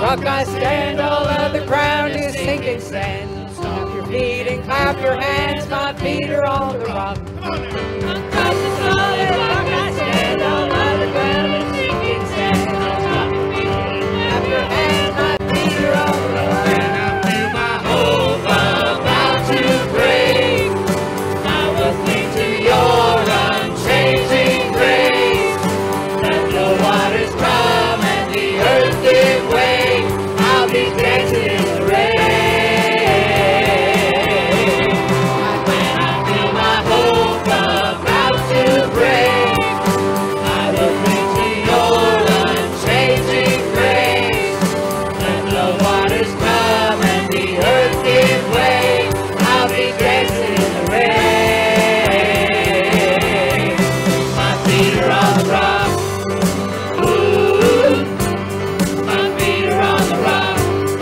rock I stand, all of the ground is sinking sand. Stomp your feet and clap your hands, my feet are on the rock. Across the solid rock I stand, all of the ground is sinking sand. Stomp your feet and clap your hands, my feet are on the rock. And I feel my hope about to break. I will cling to your unchanging grace. Let the waters come and the earth give way. I'll be dancing in the rain. When I feel my hope about to break, I will cling to your unchanging grace. Let the waters come and the earth give way. I'll be dancing in the rain. My feet are on the rock. Ooh, my feet are on the rock.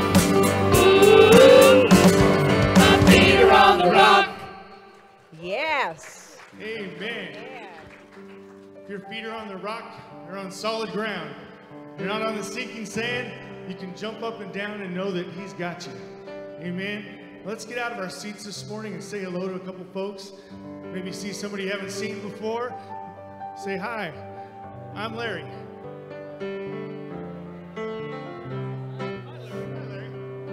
Ooh, my feet are on the rock. Yes. Amen. If your feet are on the rock, you're on solid ground. You're not on the sinking sand. You can jump up and down and know that He's got you. Amen. Let's get out of our seats this morning and say hello to a couple folks. Maybe see somebody you haven't seen before. Say hi. I'm Larry. Hi, Larry.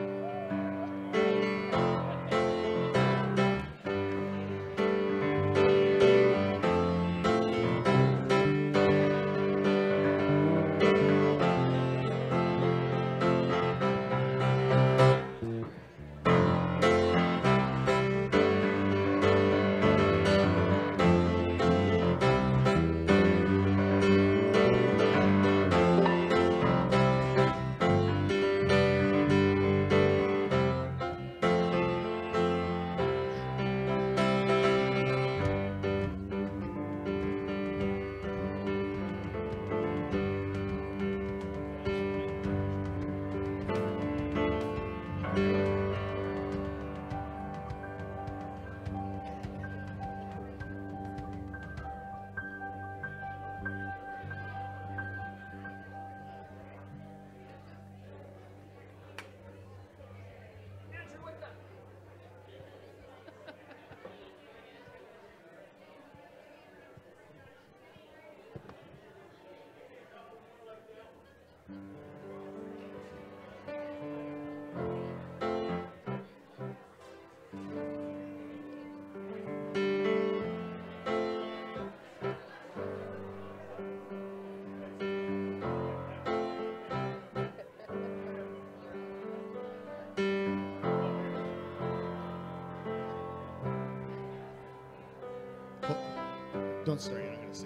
Don't start yet. I'm going to say.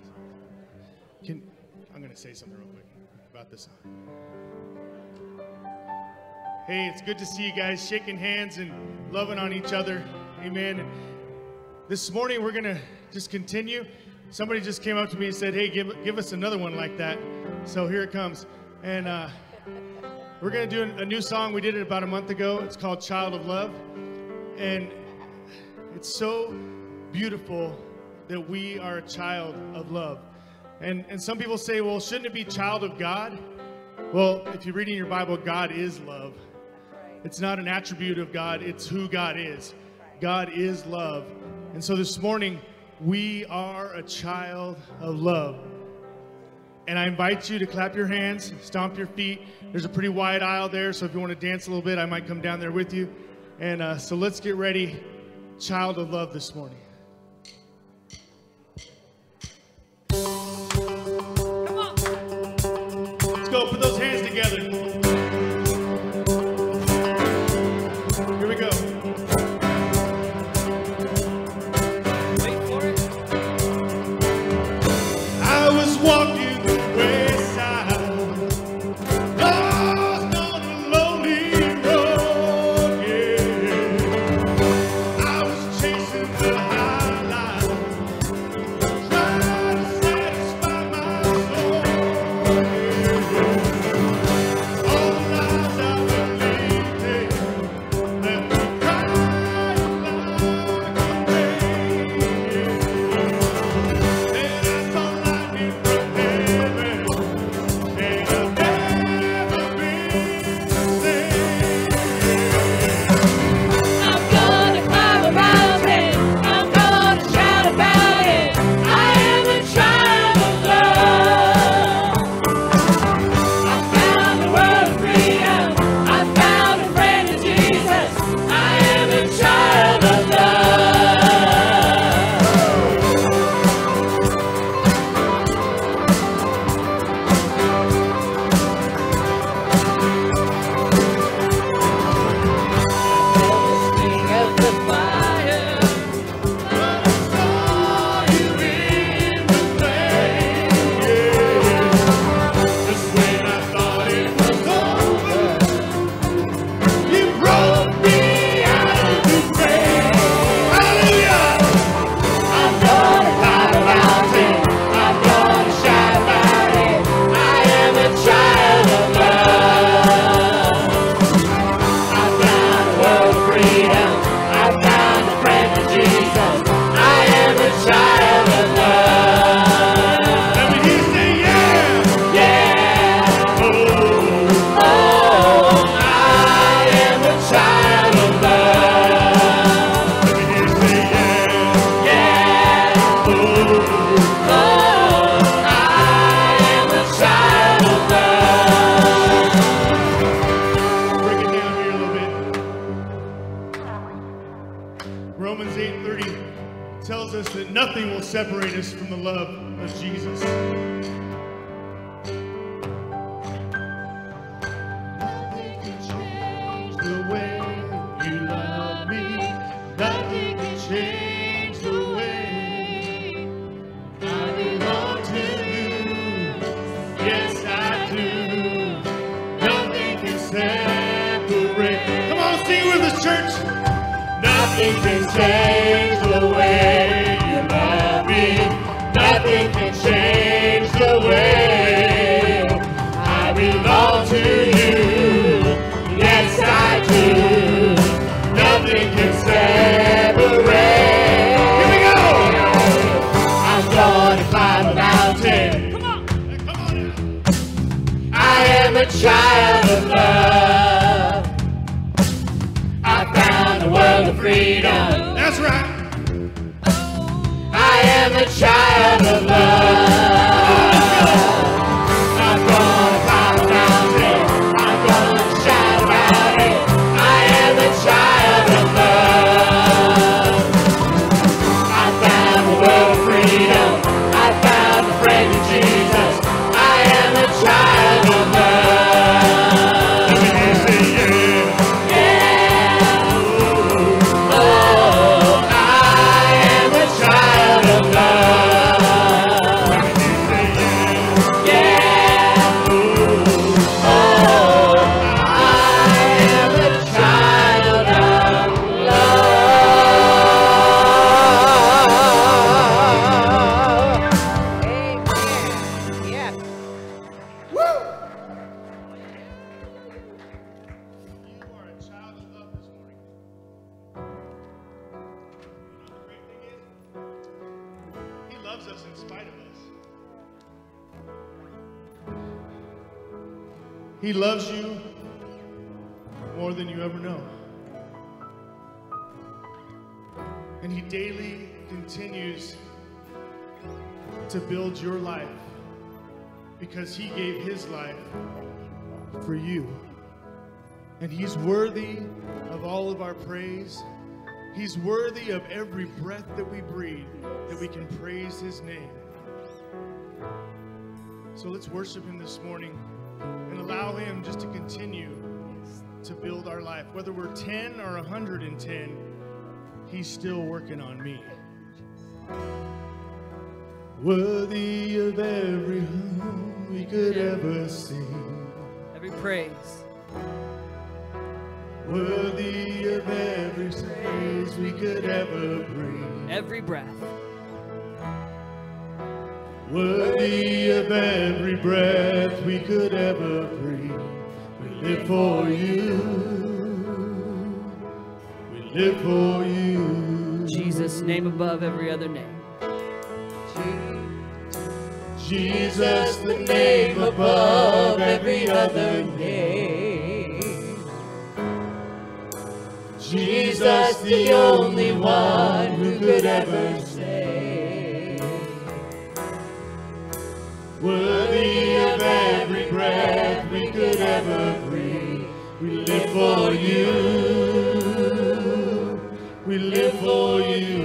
I'm going to say something real quick about this song. Hey, it's good to see you guys shaking hands and loving on each other. Amen. This morning we're going to just continue. Somebody just came up to me and said, "Hey, give us another one like that." So here it comes. And we're going to do a new song. We did it about a month ago. It's called "Child of Love," and it's so beautiful that we are a child of love. And some people say, well, shouldn't it be child of God? Well, if you're reading your Bible, God is love. It's not an attribute of God, it's who God is. God is love. And so this morning, we are a child of love. And I invite you to clap your hands, stomp your feet. There's a pretty wide aisle there, so if you want to dance a little bit, I might come down there with you. And so let's get ready, child of love this morning. Go, put those hands together. Here we go. Wait for it. I was walking the wayside, lost on a lonely road, yeah. I was chasing the high. Romans 8:30 tells us that nothing will separate us from the love of Jesus. Nothing can change the way you love me. Nothing can change the way I belong to you. Yes, I do. Nothing can separate. Come on, sing with us, church. Nothing can change the way you love me. Nothing can change the way I belong to you. Yes, I do. Nothing can separate. Here we go. I'm going to climb a mountain. Come on. Come on. I am a child of love. I found a world of freedom. That's right. I am a child of love. I'm gonna climb a mountain. I'm gonna shout about it. I am a child of love. I found a world of freedom. I found a friend in Jesus. I am a child of love. Let me hear you say yeah. Oh, I am a child of love. Let me hear you say yeah. Oh, I am a child of love. Amen. Yes. Woo! You are a child of love this morning. You know the great thing is? He loves us in spite of us. He loves you more than you ever know. And he daily continues to build your life because he gave his life for you. And he's worthy of all of our praise. He's worthy of every breath that we breathe, that we can praise his name. So let's worship him this morning and allow him just to continue to build our life. Whether we're 10 or 110, he's still working on me. Worthy of every hymn we could ever sing. Every praise. Worthy of every praise we could ever bring. Every breath. Worthy of every breath we could ever breathe. We live for you. We live for you. Jesus, name above every other name. Jesus, the name above every other name. Jesus, the only one who could ever save. Worthy of every breath we could ever breathe. We live for you. We live for you.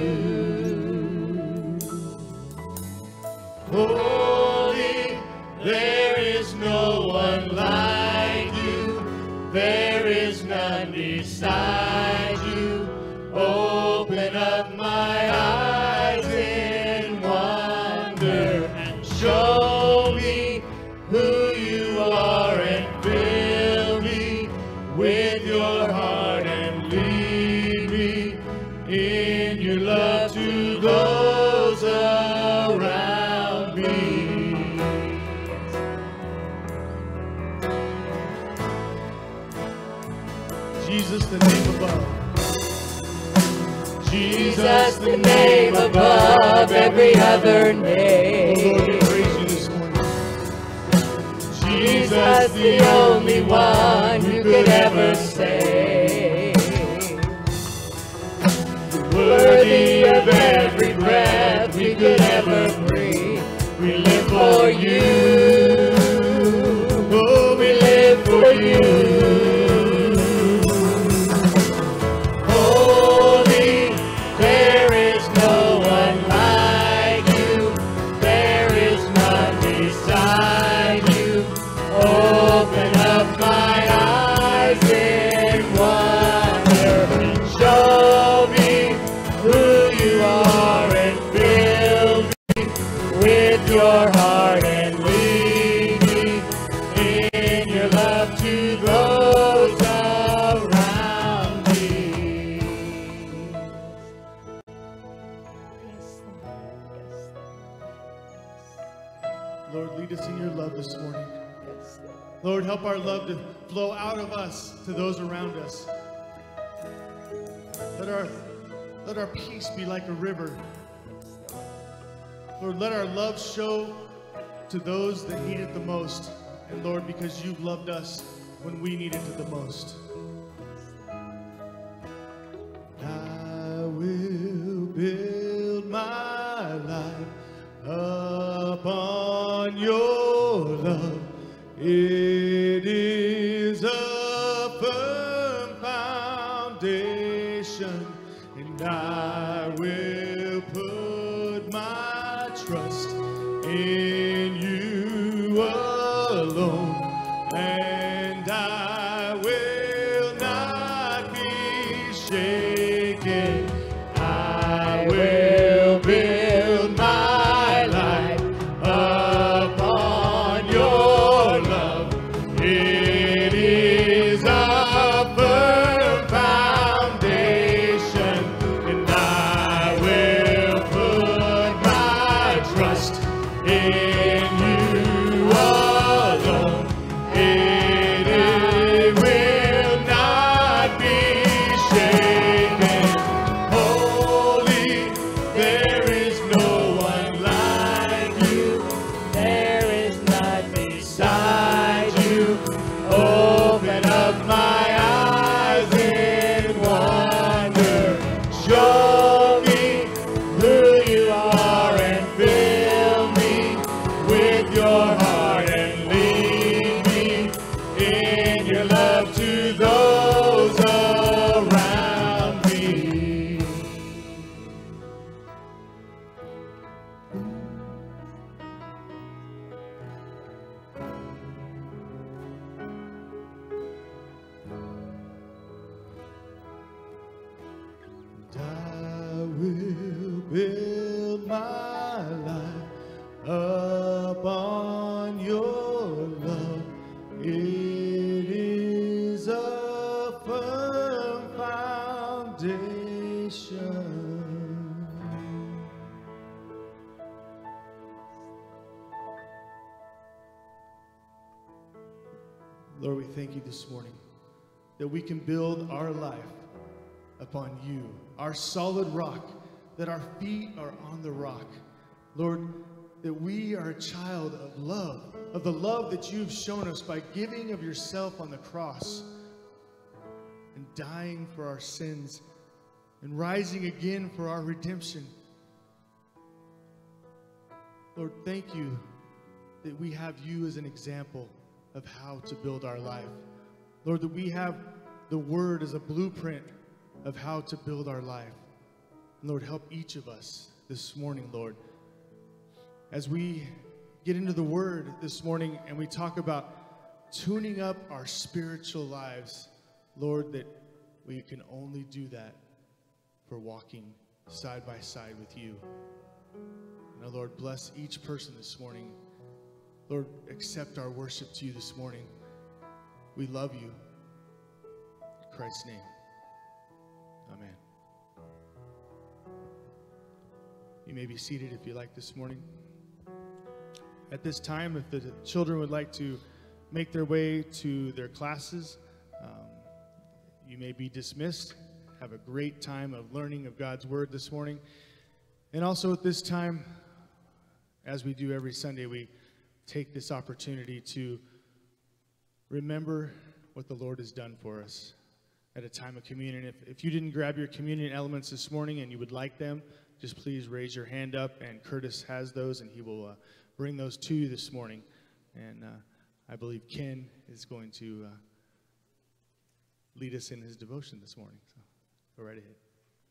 Holy, there is no one like you. There is none beside you. Open up my eyes in wonder and show me who you are and fill me with your heart and lead me in your love to those around me. Jesus, the name above. Jesus, the name above every other name. Oh Lord, we praise you this morning. Jesus, the only one who could ever save. Worthy of every breath we could ever breathe. We live for you. Oh, we live for you. Holy, Lord, lead us in your love this morning. Yes, Lord. Lord, help our love to flow out of us to those around us. Let our peace be like a river. Lord, let our love show to those that need it the most. And Lord, because you've loved us when we needed it the most. I will build my life upon your love. It is a firm foundation, and I will put my trust in you alone, and I will not be shaken. I will build my life upon your love. It is a firm foundation, and I will put my trust in you alone. It will not be shaken. Holy, there is no one like you. There is none beside you. Open up my eyes in wonder. Show me who you are and fill me with your heart and lead me in your love to those around me. And I will build my life upon your love. It is a firm foundation. Lord, we thank you this morning that we can build our life upon you, our solid rock, that our feet are on the rock. Lord, that we are a child of love, of the love that you've shown us by giving of yourself on the cross and dying for our sins and rising again for our redemption. Lord, thank you that we have you as an example of how to build our life. Lord, that we have the word as a blueprint of how to build our life. Lord, help each of us this morning, Lord, as we get into the word this morning and we talk about tuning up our spiritual lives, Lord, that we can only do that for walking side by side with you. Now, Lord, bless each person this morning. Lord, accept our worship to you this morning. We love you. In Christ's name, amen. You may be seated if you like this morning. At this time, if the children would like to make their way to their classes, you may be dismissed. Have a great time of learning of God's word this morning. And also at this time, as we do every Sunday, we take this opportunity to remember what the Lord has done for us at a time of communion. If you didn't grab your communion elements this morning and you would like them, just please raise your hand up, and Curtis has those, and he will bring those to you this morning. And I believe Ken is going to lead us in his devotion this morning. So go right ahead.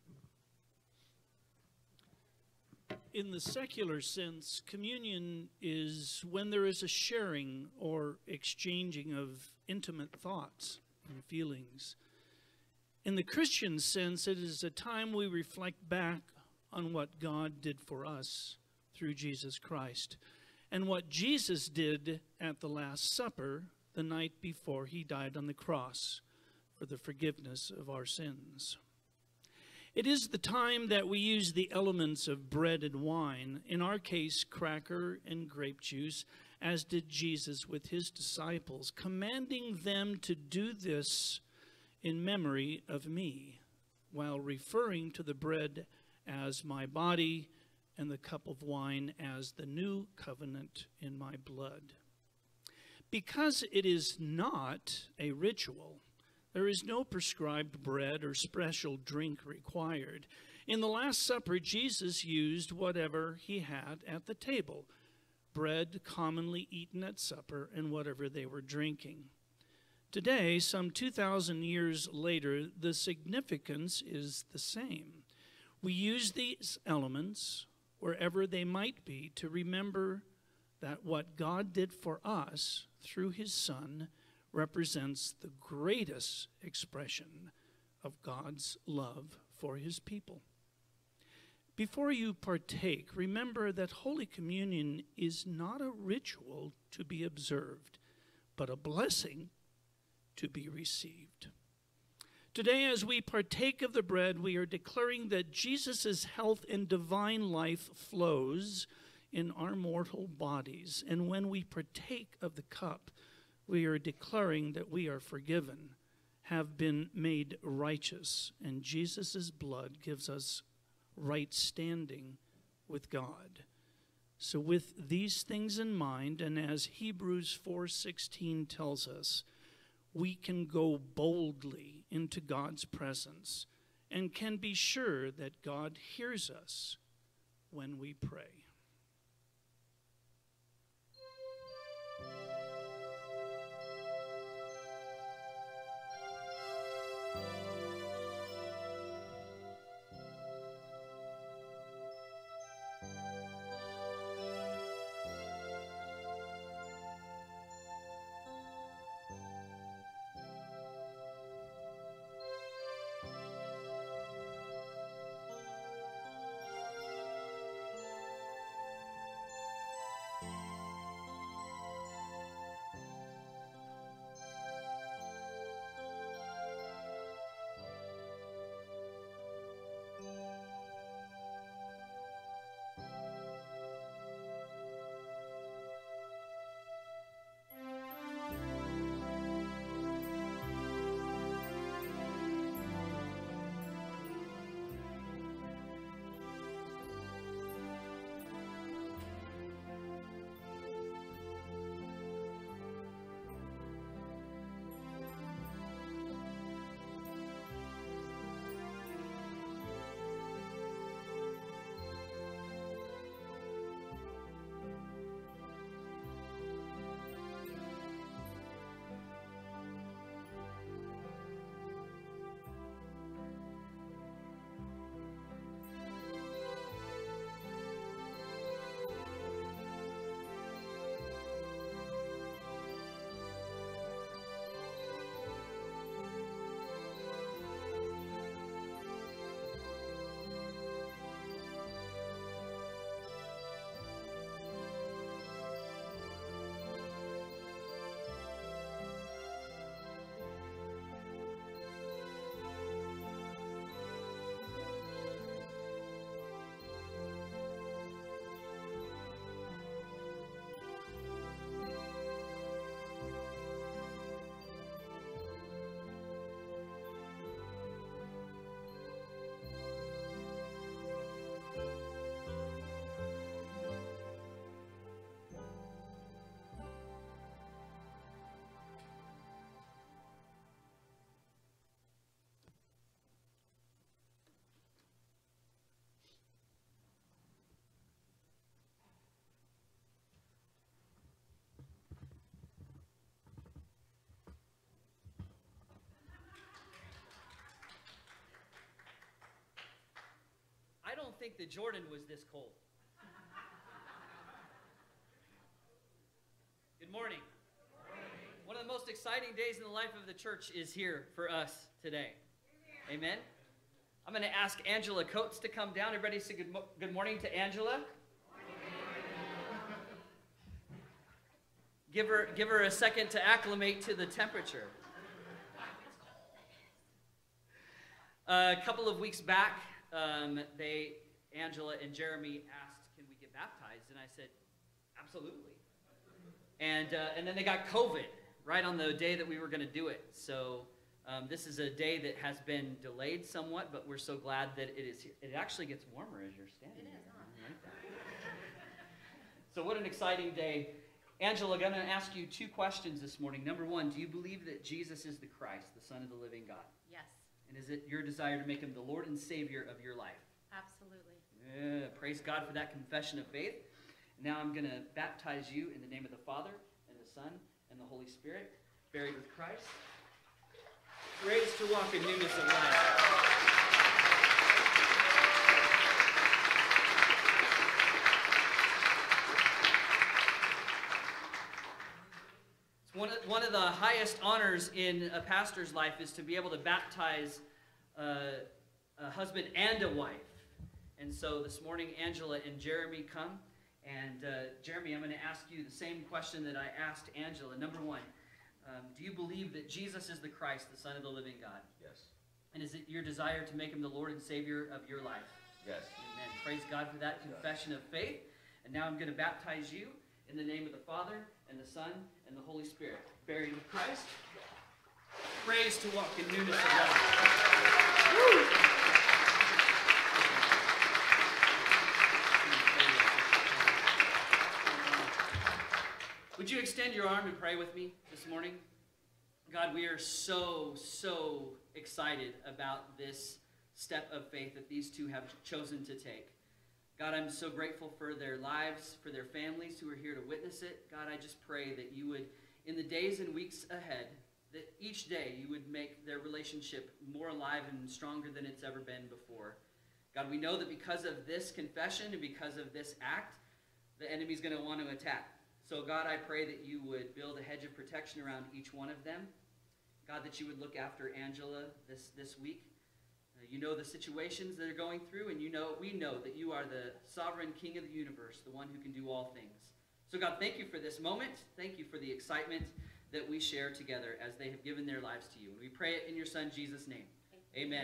In the secular sense, communion is when there is a sharing or exchanging of intimate thoughts and feelings. In the Christian sense, it is a time we reflect back on what God did for us through Jesus Christ and what Jesus did at the Last Supper the night before he died on the cross for the forgiveness of our sins. It is the time that we use the elements of bread and wine, in our case, cracker and grape juice, as did Jesus with his disciples, commanding them to do this in memory of me, while referring to the bread as my body and the cup of wine as the new covenant in my blood. Because it is not a ritual, there is no prescribed bread or special drink required. In the Last Supper, Jesus used whatever he had at the table, bread commonly eaten at supper, and whatever they were drinking. Today, some 2,000 years later, the significance is the same. We use these elements, wherever they might be, to remember that what God did for us through his Son represents the greatest expression of God's love for his people. Before you partake, remember that Holy Communion is not a ritual to be observed, but a blessing to be received. Today, as we partake of the bread, we are declaring that Jesus' health and divine life flows in our mortal bodies. And when we partake of the cup, we are declaring that we are forgiven, have been made righteous, and Jesus' blood gives us right standing with God. So with these things in mind, and as Hebrews 4:16 tells us, we can go boldly into God's presence and can be sure that God hears us when we pray. I don't think the Jordan was this cold. Good morning. One of the most exciting days in the life of the church is here for us today. Amen. I'm going to ask Angela Coates to come down. Everybody say good morning to Angela. Give her a second to acclimate to the temperature. A couple of weeks back, Angela and Jeremy asked, can we get baptized? And I said, absolutely. And then they got COVID right on the day that we were going to do it. So this is a day that has been delayed somewhat, but we're so glad that it is here. It actually gets warmer as you're standing here. I like that. So what an exciting day. Angela, I'm going to ask you two questions this morning. Number one, do you believe that Jesus is the Christ, the Son of the living God? Yes, And is it your desire to make him the Lord and Savior of your life? absolutely. Yeah, praise God for that confession of faith. Now I'm going to baptize you in the name of the Father, and the Son, and the Holy Spirit, buried with Christ, raised to walk in newness of life. One of the highest honors in a pastor's life is to be able to baptize a husband and a wife. And so this morning, Angela and Jeremy come. And Jeremy, I'm going to ask you the same question that I asked Angela. Number one, do you believe that Jesus is the Christ, the Son of the living God? Yes. And is it your desire to make him the Lord and Savior of your life? Yes. Amen. Praise God for that confession of faith. And now I'm going to baptize you in the name of the Father, and the Son, and the Holy Spirit. Buried with Christ. Praise to walk in newness of life. Woo! Would you extend your arm and pray with me this morning? God, we are so excited about this step of faith that these two have chosen to take. God, I'm so grateful for their lives, for their families who are here to witness it. God, I just pray that you would, in the days and weeks ahead, that each day you would make their relationship more alive and stronger than it's ever been before. God, we know that because of this confession and because of this act, the enemy's going to want to attack. So God, I pray that you would build a hedge of protection around each one of them. God, that you would look after Angela this week. You know the situations that are going through, and we know that you are the sovereign King of the universe, the one who can do all things. So God, thank you for this moment. Thank you for the excitement that we share together as they have given their lives to you. And we pray it in your Son, Jesus' name. Amen.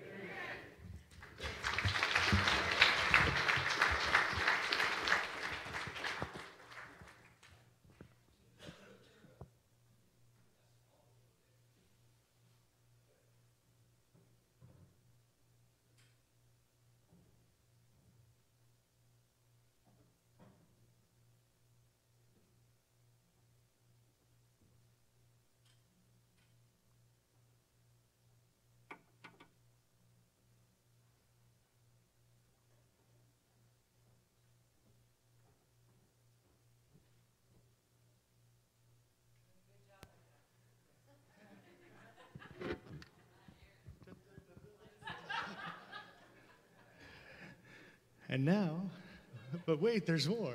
And now, but wait, there's more.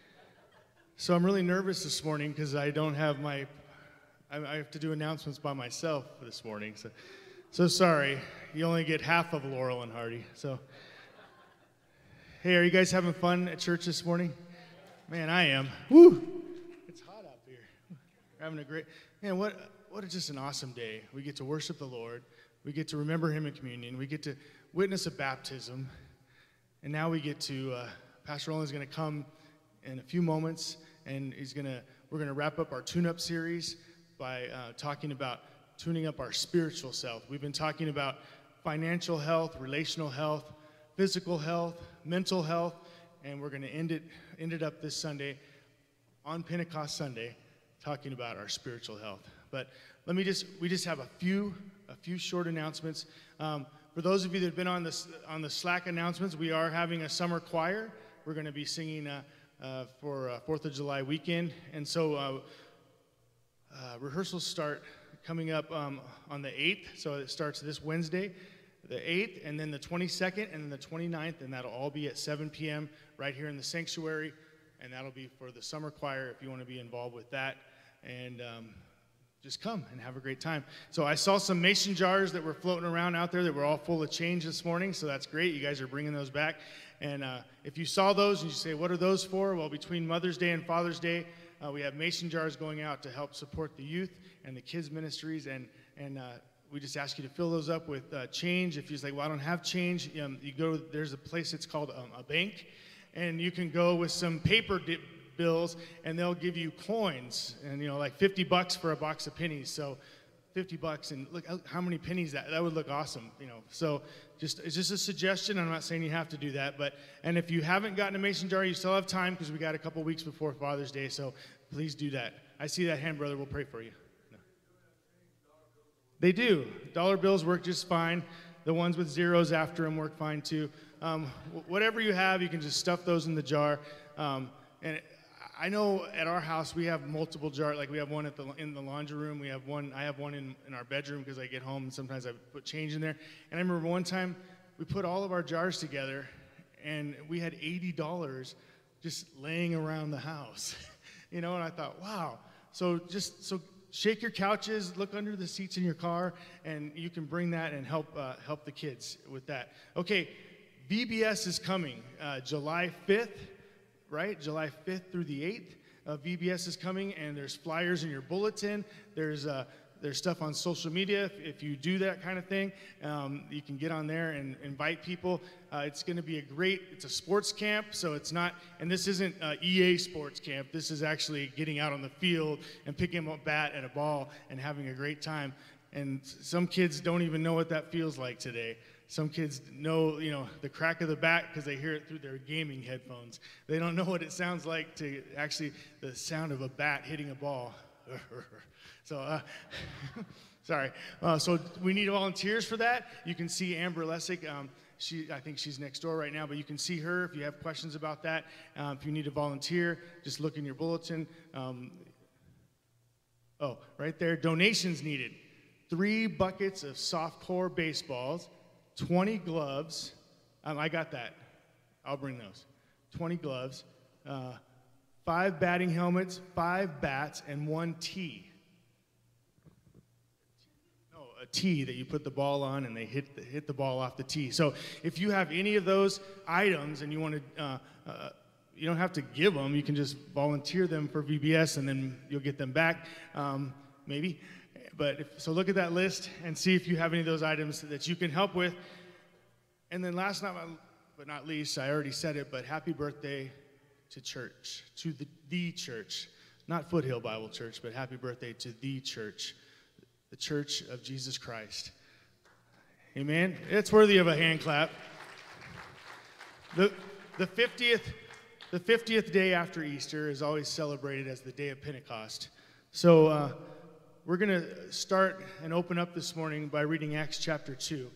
So I'm really nervous this morning because I don't have I have to do announcements by myself this morning. So sorry, you only get half of Laurel and Hardy. So, hey, are you guys having fun at church this morning? Man, I am. Woo! It's hot out here. We're having a great, man, what just an awesome day. We get to worship the Lord. We get to remember him in communion. We get to witness a baptism. And now we get to, Pastor Roland's going to come in a few moments, and we're going to wrap up our tune-up series by talking about tuning up our spiritual self. We've been talking about financial health, relational health, physical health, mental health, and we're going to end it up this Sunday, on Pentecost Sunday, talking about our spiritual health. But we just have a few short announcements. For those of you that have been on the Slack announcements, we are having a summer choir. We're going to be singing for 4th of July weekend. And so rehearsals start coming up on the 8th. So it starts this Wednesday, the 8th, and then the 22nd, and then the 29th. And that'll all be at 7 p.m. right here in the sanctuary. And that'll be for the summer choir if you want to be involved with that. And just come and have a great time. So I saw some mason jars that were floating around out there that were all full of change this morning, so that's great. You guys are bringing those back. And if you saw those and you say, what are those for? Well, between Mother's Day and Father's Day, we have mason jars going out to help support the youth and the kids ministries and we just ask you to fill those up with change. If you're like, well, I don't have change, you go, there's a place, it's called a bank, and you can go with some paper bills, and they'll give you coins, and like $50 for a box of pennies. So $50, and look how many pennies that would look awesome. So it's just a suggestion. I'm not saying you have to do that, and if you haven't gotten a mason jar, you still have time, because we got a couple weeks before Father's Day. So please do that. I see that hand, brother. We'll pray for you. No. They do. Dollar bills work just fine. The ones with zeros after them work fine too. Whatever you have, you can just stuff those in the jar. And I know at our house we have multiple jars. Like we have one in the laundry room. We have one. I have one in our bedroom because I get home and sometimes I put change in there. And I remember one time we put all of our jars together, and we had $80 just laying around the house. And I thought, wow. So shake your couches, look under the seats in your car, and you can bring that and help the kids with that. Okay, VBS is coming July 5th. Right? July 5th through the 8th. VBS is coming, and there's flyers in your bulletin. There's stuff on social media. If you do that kind of thing, you can get on there and invite people. It's going to be it's a sports camp, so it's not, and this isn't EA sports camp. This is actually getting out on the field and picking up a bat and a ball and having a great time. And some kids don't even know what that feels like today. Some kids know, the crack of the bat because they hear it through their gaming headphones. They don't know what it sounds like to actually, the sound of a bat hitting a ball. So, sorry. So we need volunteers for that. You can see Amber Lessick. I think she's next door right now, but you can see her if you have questions about that. If you need to volunteer, just look in your bulletin. Right there, donations needed. 3 buckets of softcore baseballs. 20 gloves. I got that. I'll bring those. 20 gloves, 5 batting helmets, 5 bats, and 1 tee. No, a tee that you put the ball on and they hit the ball off the tee. So if you have any of those items and you want to, you don't have to give them. You can just volunteer them for VBS, and then you'll get them back, maybe. So look at that list and see if you have any of those items that you can help with. And then last but not least, I already said it, but happy birthday to church, to the church. Not Foothill Bible Church, but happy birthday to the church, the Church of Jesus Christ. Amen? It's worthy of a hand clap. The 50th day after Easter is always celebrated as the day of Pentecost. So, we're going to start and open up this morning by reading Acts chapter 2.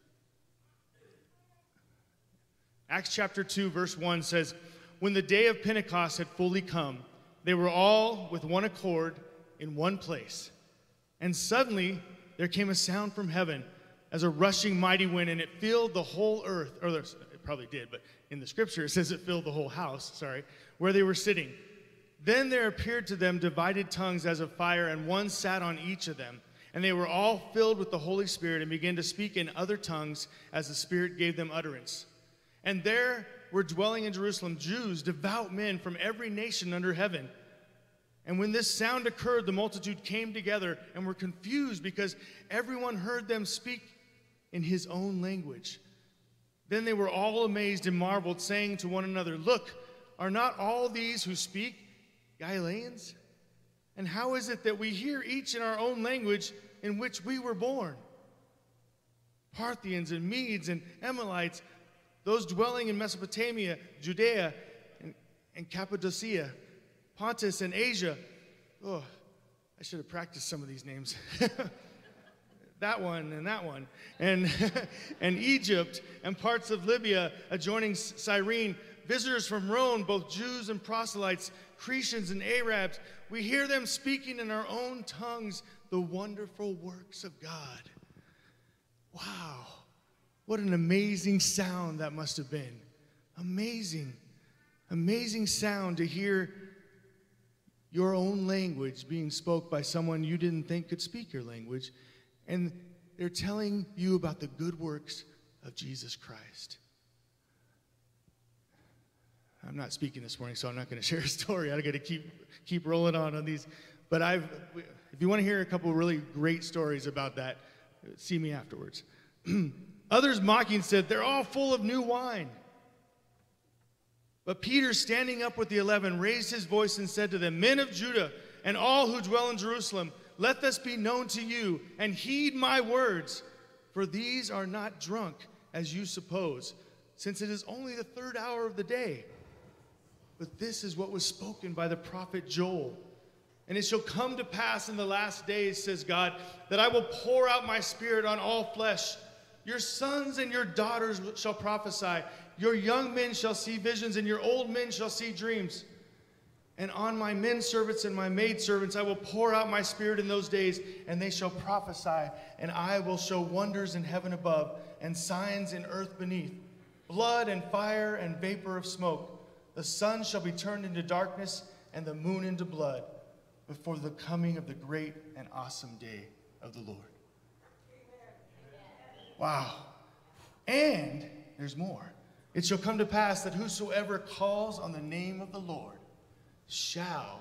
Acts chapter 2, verse 1 says, "When the day of Pentecost had fully come, they were all with one accord in one place. And suddenly there came a sound from heaven as a rushing mighty wind, and it filled the whole earth." Or it probably did, but in the scripture it says it filled the whole house, where they were sitting. Then there appeared to them divided tongues as of fire, and one sat on each of them. And they were all filled with the Holy Spirit and began to speak in other tongues as the Spirit gave them utterance. And there were dwelling in Jerusalem Jews, devout men from every nation under heaven. And when this sound occurred, the multitude came together and were confused because everyone heard them speak in his own language. Then they were all amazed and marveled, saying to one another, "Look, are not all these who speak Galileans? And how is it that we hear each in our own language in which we were born? Parthians and Medes and Amalekites, those dwelling in Mesopotamia, Judea and Cappadocia, Pontus and Asia." Oh, I should have practiced some of these names. That one and that one. And Egypt and parts of Libya adjoining Cyrene, visitors from Rome, both Jews and proselytes, Cretians and Arabs. We hear them speaking in our own tongues the wonderful works of God. Wow. What an amazing sound that must have been. Amazing. Amazing sound to hear your own language being spoke by someone you didn't think could speak your language. And they're telling you about the good works of Jesus Christ. I'm not speaking this morning, so I'm not going to share a story. I got to keep rolling on these. But if you want to hear a couple really great stories about that, See me afterwards. Others mocking said, they're all full of new wine. But Peter, standing up with the 11, raised his voice and said to them, Men of Judah and all who dwell in Jerusalem, let this be known to you, and heed my words. For these are not drunk, as you suppose, since it is only the 3rd hour of the day. But this is what was spoken by the prophet Joel. And it shall come to pass in the last days, says God, that I will pour out my spirit on all flesh. Your sons and your daughters shall prophesy. Your young men shall see visions, and your old men shall see dreams. And on my men servants and my maid servants I will pour out my spirit in those days, and they shall prophesy. And I will show wonders in heaven above, and signs in earth beneath, blood and fire and vapor of smoke. The sun shall be turned into darkness, and the moon into blood, before the coming of the great and awesome day of the Lord. Wow. And there's more. It shall come to pass that whosoever calls on the name of the Lord shall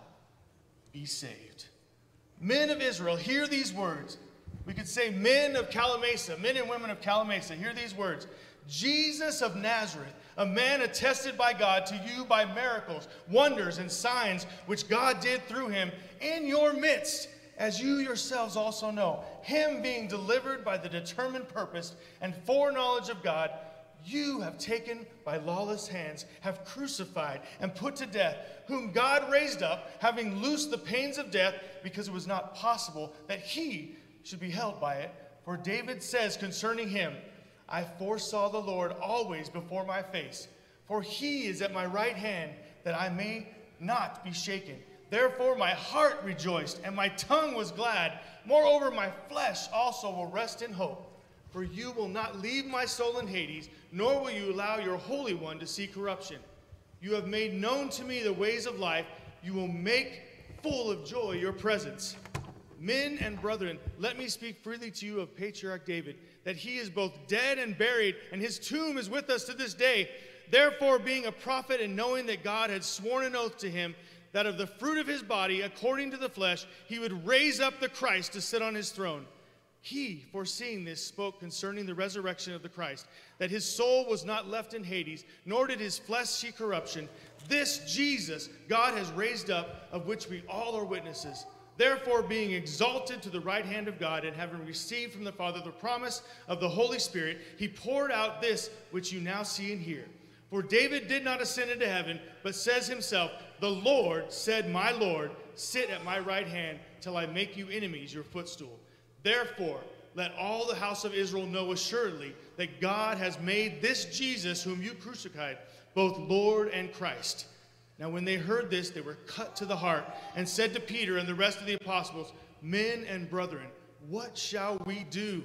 be saved. Men of Israel, hear these words. We could say men of Calimesa, men and women of Calimesa, hear these words. Jesus of Nazareth, a man attested by God to you by miracles, wonders, and signs which God did through him in your midst, as you yourselves also know, him being delivered by the determined purpose and foreknowledge of God, you have taken by lawless hands, have crucified and put to death, whom God raised up, having loosed the pains of death, because it was not possible that he should be held by it. For David says concerning him, I foresaw the Lord always before my face, for he is at my right hand, that I may not be shaken. Therefore my heart rejoiced, and my tongue was glad. Moreover, my flesh also will rest in hope. For you will not leave my soul in Hades, nor will you allow your Holy One to see corruption. You have made known to me the ways of life. You will make full of joy your presence. Men and brethren, let me speak freely to you of Patriarch David, that he is both dead and buried, and his tomb is with us to this day. Therefore, being a prophet, and knowing that God had sworn an oath to him, that of the fruit of his body, according to the flesh, he would raise up the Christ to sit on his throne. He, foreseeing this, spoke concerning the resurrection of the Christ, that his soul was not left in Hades, nor did his flesh see corruption. This Jesus God has raised up, of which we all are witnesses. Therefore, being exalted to the right hand of God, and having received from the Father the promise of the Holy Spirit, he poured out this which you now see and hear. For David did not ascend into heaven, but says himself, the Lord said, my Lord, sit at my right hand till I make you enemies your footstool. Therefore, let all the house of Israel know assuredly that God has made this Jesus, whom you crucified, both Lord and Christ. Now when they heard this, they were cut to the heart, and said to Peter and the rest of the apostles, Men and brethren, what shall we do?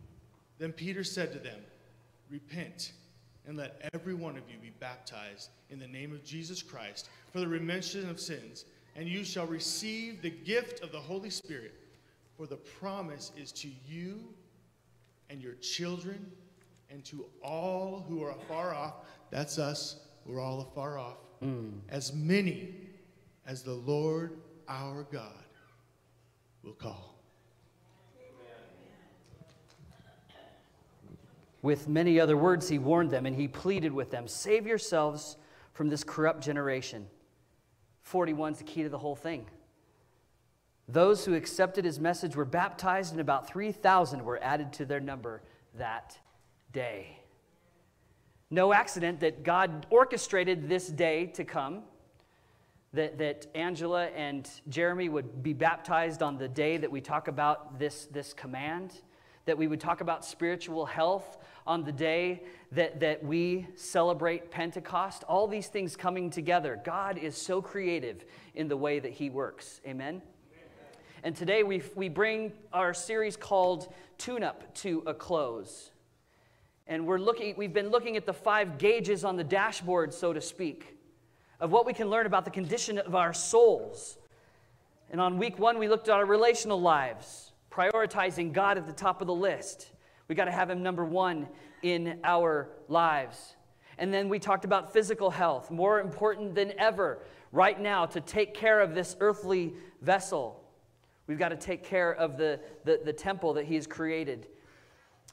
Then Peter said to them, Repent, and let every one of you be baptized in the name of Jesus Christ for the remission of sins, and you shall receive the gift of the Holy Spirit. For the promise is to you and your children and to all who are afar off. That's us. We're all afar off. As many as the Lord our God will call. With many other words, he warned them, and he pleaded with them, Save yourselves from this corrupt generation. 41 is the key to the whole thing. Those who accepted his message were baptized, and about 3,000 were added to their number that day. No accident that God orchestrated this day to come, that Angela and Jeremy would be baptized on the day that we talk about this command, that we would talk about spiritual health on the day that we celebrate Pentecost. All these things coming together. God is so creative in the way that he works. Amen? And today we bring our series called Tune Up to a close. And we've been looking at the 5 gauges on the dashboard, so to speak, of what we can learn about the condition of our souls. And on week 1, we looked at our relational lives, prioritizing God at the top of the list. We got to have him number 1 in our lives. And then we talked about physical health, more important than ever right now to take care of this earthly vessel. We've got to take care of the temple that he has created.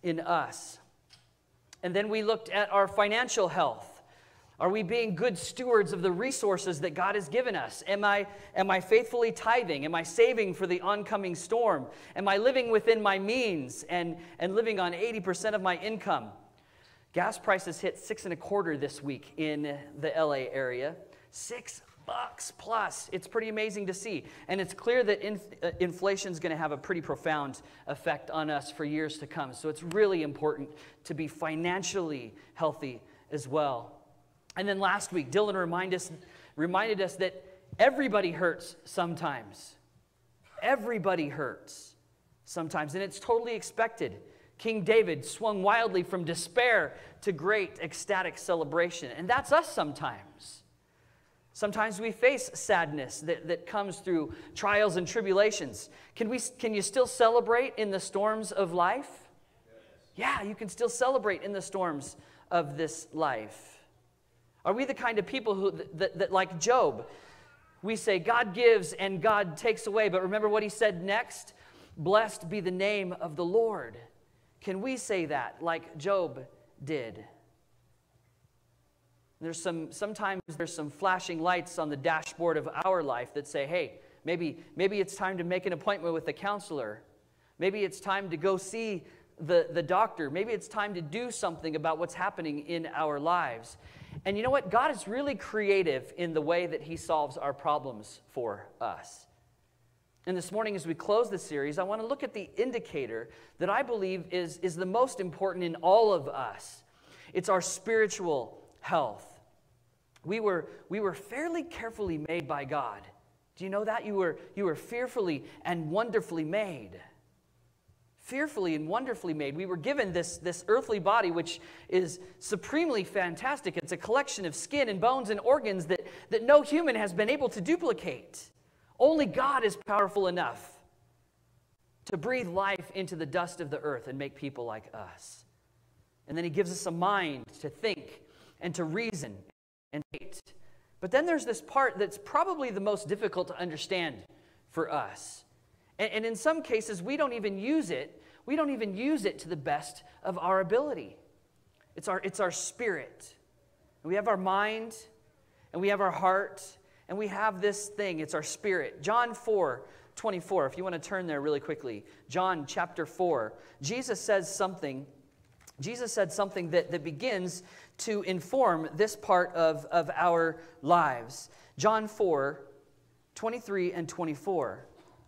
in us. And then we looked at our financial health. Are we being good stewards of the resources that God has given us? Am I faithfully tithing? Am I saving for the oncoming storm? Am I living within my means and living on 80% of my income? Gas prices hit $6.25 this week in the LA area. $6 plus. It's pretty amazing to see. And it's clear that inflation is going to have a pretty profound effect on us for years to come. So it's really important to be financially healthy as well. And then last week, Dylan reminded us that everybody hurts sometimes. Everybody hurts sometimes, and it's totally expected. King David swung wildly from despair to great ecstatic celebration, and that's us sometimes. Sometimes we face sadness that comes through trials and tribulations. Can you still celebrate in the storms of life? Yes. Yeah, you can still celebrate in the storms of this life. Are we the kind of people that like Job, we say God gives and God takes away, but remember what he said next? Blessed be the name of the Lord. Can we say that like Job did? Sometimes there's some flashing lights on the dashboard of our life that say, hey, maybe it's time to make an appointment with a counselor. Maybe it's time to go see the doctor. Maybe it's time to do something about what's happening in our lives. And you know what? God is really creative in the way that he solves our problems for us. And this morning, as we close this series, I want to look at the indicator that I believe is the most important in all of us. It's our spiritual health. We were fairly carefully made by God. Do you know that? You were fearfully and wonderfully made. Fearfully and wonderfully made. We were given this earthly body, which is supremely fantastic. It's a collection of skin and bones and organs that no human has been able to duplicate. Only God is powerful enough to breathe life into the dust of the earth and make people like us. And then he gives us a mind to think and to reason and hate. But then there's this part that's probably the most difficult to understand for us. And in some cases, we don't even use it. We don't even use it to the best of our ability. It's our spirit. And we have our mind, and we have our heart, and we have this thing. It's our spirit. John 4:24, if you want to turn there really quickly. John chapter 4. Jesus said something that begins to inform this part of our lives. John 4:23 and 24.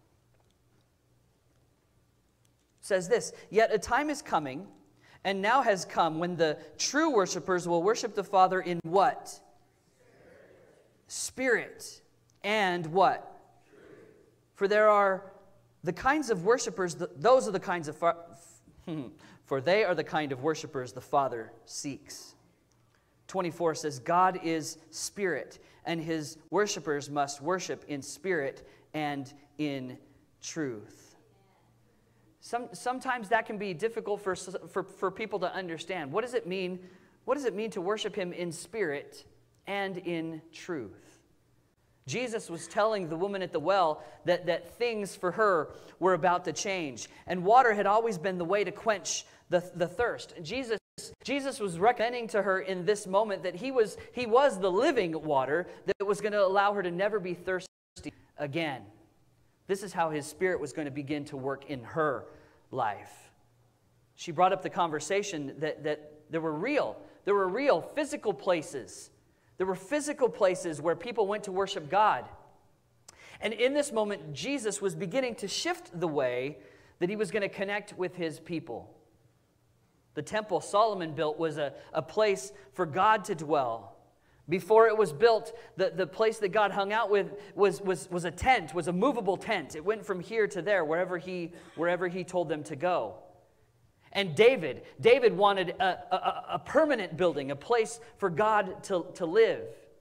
Says this, yet a time is coming, and now has come, when the true worshipers will worship the Father in what? Spirit. And what? Truth. For there are the kinds of worshipers, those are the kinds of, for they are the kind of worshipers the Father seeks. 24 says, God is spirit, and his worshipers must worship in spirit and in truth. Sometimes that can be difficult for people to understand. What does it mean? What does it mean to worship him in spirit and in truth? Jesus was telling the woman at the well that things for her were about to change. And water had always been the way to quench the thirst. Jesus was recommending to her in this moment that he was the living water that was going to allow her to never be thirsty again. This is how his spirit was going to begin to work in her life. She brought up the conversation that there were real physical places. There were physical places where people went to worship God. And in this moment, Jesus was beginning to shift the way that he was going to connect with his people. The temple Solomon built was a place for God to dwell. Before it was built, the place that God hung out with was a tent, was a movable tent. It went from here to there, wherever he told them to go. And David wanted a permanent building, a place for God to live.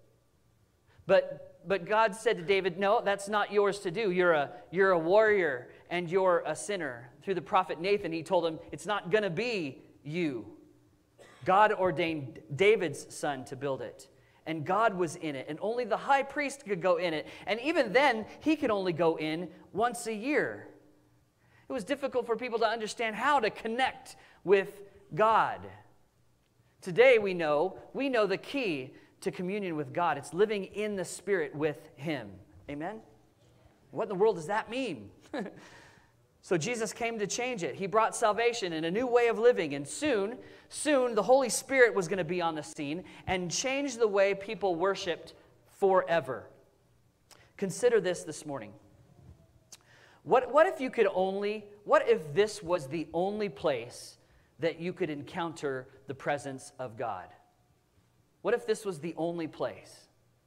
But God said to David, no, that's not yours to do. You're a warrior and you're a sinner. Through the prophet Nathan, he told him, it's not going to be you. God ordained David's son to build it. And God was in it, and only the high priest could go in it. And even then, he could only go in once a year. It was difficult for people to understand how to connect with God. Today we know the key to communion with God. It's living in the Spirit with Him. Amen? What in the world does that mean? So Jesus came to change it. He brought salvation and a new way of living. And soon, the Holy Spirit was going to be on the scene and change the way people worshiped forever. Consider this morning. What if this was the only place that you could encounter the presence of God? What if this was the only place?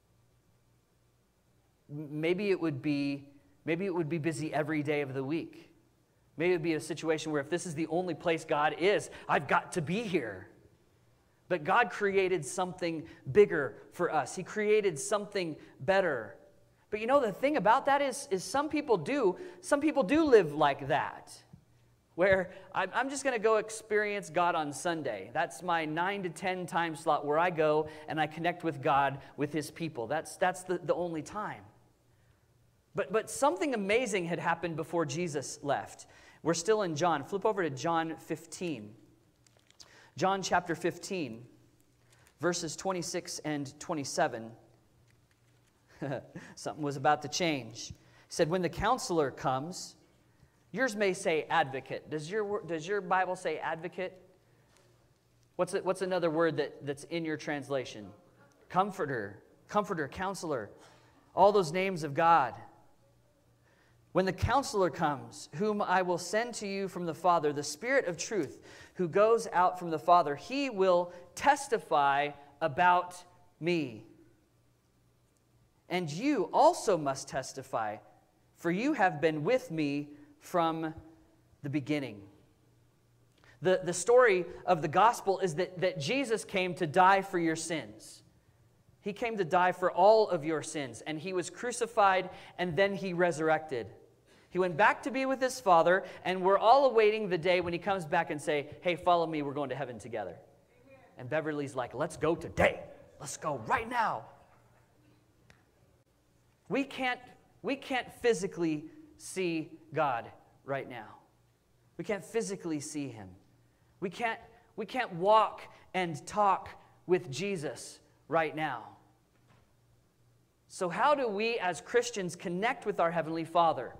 Maybe it would be busy every day of the week. Maybe it would be a situation where if this is the only place God is, I've got to be here. But God created something bigger for us. He created something better. But you know, the thing about that is some people do live like that, where I'm just going to go experience God on Sunday. That's my 9 to 10 time slot where I go and I connect with God, with His people. That's the only time. But something amazing had happened before Jesus left. We're still in John. Flip over to John 15. John chapter 15, verses 26 and 27. Something was about to change. He said, when the counselor comes, yours may say advocate. Does your Bible say advocate? What's another word that's in your translation? Comforter, counselor. All those names of God. When the counselor comes, whom I will send to you from the Father, the Spirit of truth, who goes out from the Father, He will testify about me. And you also must testify, for you have been with me from the beginning. The story of the gospel is that Jesus came to die for your sins. He came to die for all of your sins, and He was crucified, and then He resurrected. He went back to be with His Father, and we're all awaiting the day when He comes back and say, hey, follow me, we're going to heaven together. Amen. And Beverly's like, let's go today. Let's go right now. We can't physically see God right now. We can't physically see Him. We can't walk and talk with Jesus right now. So how do we as Christians connect with our Heavenly Father?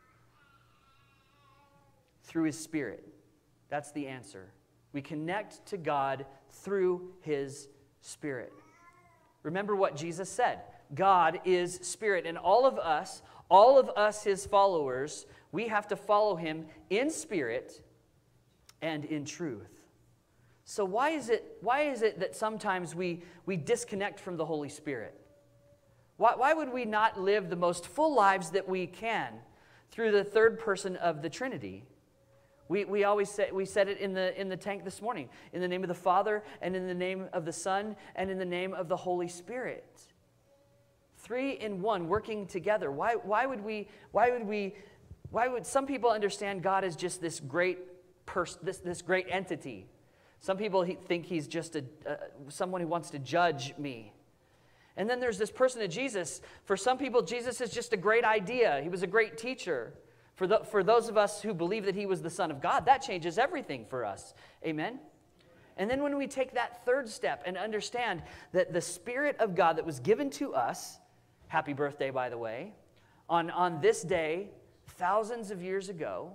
Through His Spirit. That's the answer. We connect to God through His Spirit. Remember what Jesus said. God is Spirit, and all of us, His followers, we have to follow Him in spirit and in truth. So why is it that sometimes we disconnect from the Holy Spirit? Why would we not live the most full lives that we can through the third person of the Trinity? We always said it in the tank this morning. In the name of the Father, and in the name of the Son, and in the name of the Holy Spirit. 3 in 1 working together. Why would some people understand God as just this great person, this great entity? Some people think He's just someone who wants to judge me. And then there's this person of Jesus. For some people, Jesus is just a great idea. He was a great teacher. For those of us who believe that He was the Son of God, that changes everything for us. Amen? And then when we take that third step and understand that the Spirit of God that was given to us, happy birthday, by the way, on this day, thousands of years ago,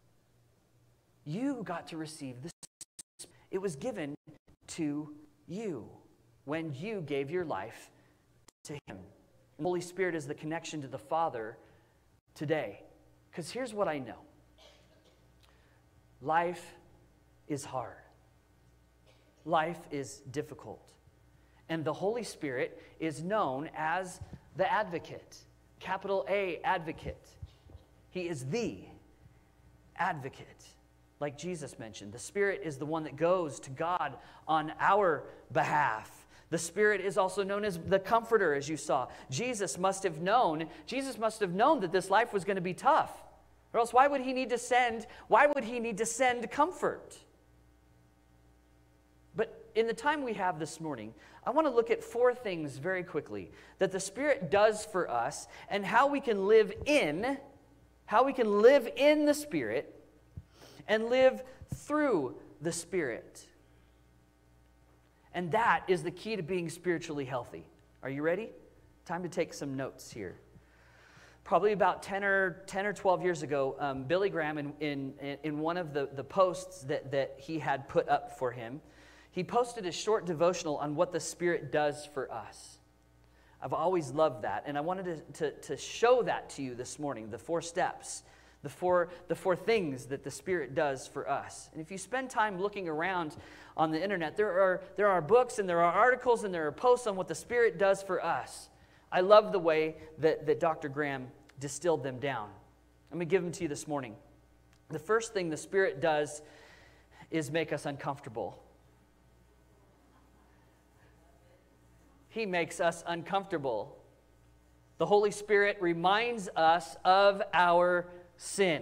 you got to receive this. It was given to you when you gave your life to Him. The Holy Spirit is the connection to the Father today. Because here's what I know. Life is hard. Life is difficult. And the Holy Spirit is known as the advocate. Capital A, advocate. He is the advocate. Like Jesus mentioned, the Spirit is the one that goes to God on our behalf. The Spirit is also known as the Comforter, as you saw. Jesus must have known that this life was going to be tough. Or else why would He need to send comfort? But in the time we have this morning, I want to look at 4 things very quickly that the Spirit does for us and how we can live in the Spirit and live through the Spirit. And that is the key to being spiritually healthy. Are you ready? Time to take some notes here. Probably about 10 or 12 years ago, Billy Graham, in one of the posts that he had put up for him, he posted a short devotional on what the Spirit does for us. I've always loved that, and I wanted to show that to you this morning, the 4 steps, the four things that the Spirit does for us. And if you spend time looking around on the internet, there are books and there are articles and there are posts on what the Spirit does for us. I love the way that Dr. Graham distilled them down. I'm going to give them to you this morning. The first thing the Spirit does is make us uncomfortable. He makes us uncomfortable. The Holy Spirit reminds us of our sin.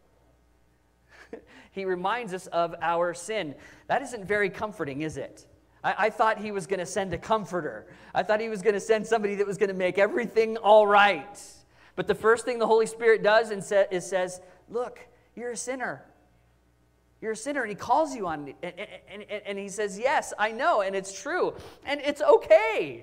He reminds us of our sin. That isn't very comforting, is it? I thought he was going to send a comforter. I thought he was going to send somebody that was going to make everything all right. But the first thing the Holy Spirit does is says, look, you're a sinner. You're a sinner, and he calls you on it. And he says, yes, I know, and it's true, and it's okay.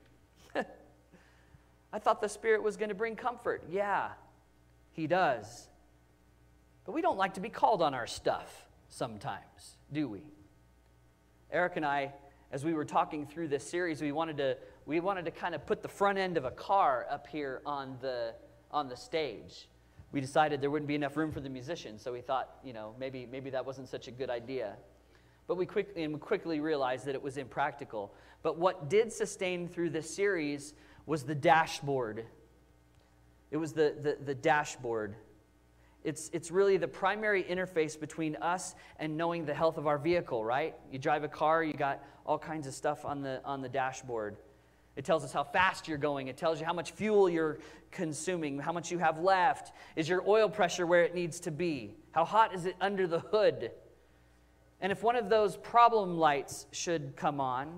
I thought the Spirit was going to bring comfort. Yeah, he does. But we don't like to be called on our stuff sometimes, do we? Eric and I, as we were talking through this series, we wanted to kind of put the front end of a car up here on the stage. We decided there wouldn't be enough room for the musicians, so we thought, maybe that wasn't such a good idea. But we quickly realized that it was impractical. But what did sustain through this series was the dashboard. It was the dashboard. It's really the primary interface between us and knowing the health of our vehicle, right? You drive a car, you got all kinds of stuff on the dashboard. It tells us how fast you're going. It tells you how much fuel you're consuming, how much you have left. Is your oil pressure where it needs to be? How hot is it under the hood? And if one of those problem lights should come on,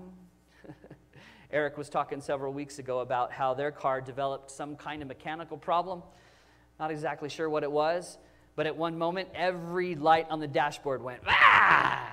Eric was talking several weeks ago about how their car developed some kind of mechanical problem. Not exactly sure what it was, but at one moment, every light on the dashboard went, ah!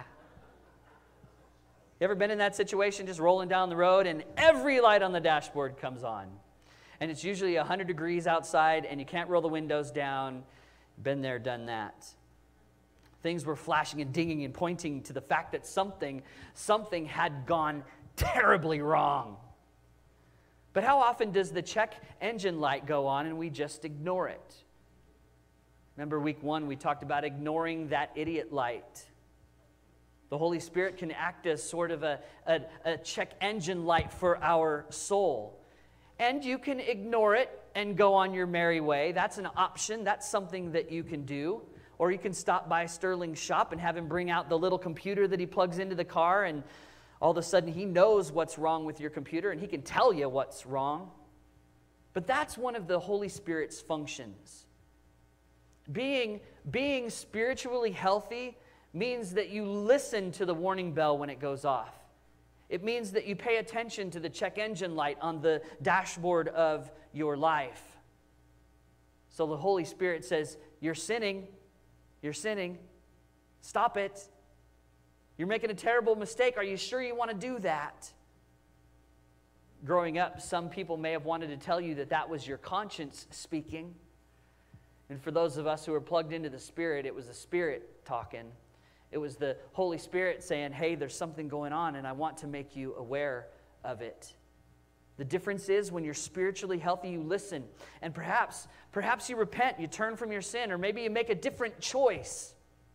You ever been in that situation, just rolling down the road, and every light on the dashboard comes on? And it's usually 100 degrees outside, and you can't roll the windows down. Been there, done that. Things were flashing and dinging and pointing to the fact that something had gone terribly wrong. But how often does the check engine light go on and we just ignore it? Remember week 1, we talked about ignoring that idiot light. The Holy Spirit can act as sort of a check engine light for our soul. And you can ignore it and go on your merry way. That's an option. That's something that you can do. Or you can stop by Sterling's shop and have him bring out the little computer that he plugs into the car, and all of a sudden he knows what's wrong with your computer and he can tell you what's wrong. But that's one of the Holy Spirit's functions. Being spiritually healthy means that you listen to the warning bell when it goes off. It means that you pay attention to the check engine light on the dashboard of your life. So the Holy Spirit says, you're sinning. You're sinning. Stop it. You're making a terrible mistake. Are you sure you want to do that? Growing up, some people may have wanted to tell you that was your conscience speaking. And for those of us who are plugged into the Spirit, it was the Spirit talking. It was the Holy Spirit saying, hey, there's something going on, and I want to make you aware of it. The difference is when you're spiritually healthy, you listen. And perhaps you repent, you turn from your sin, or maybe you make a different choice.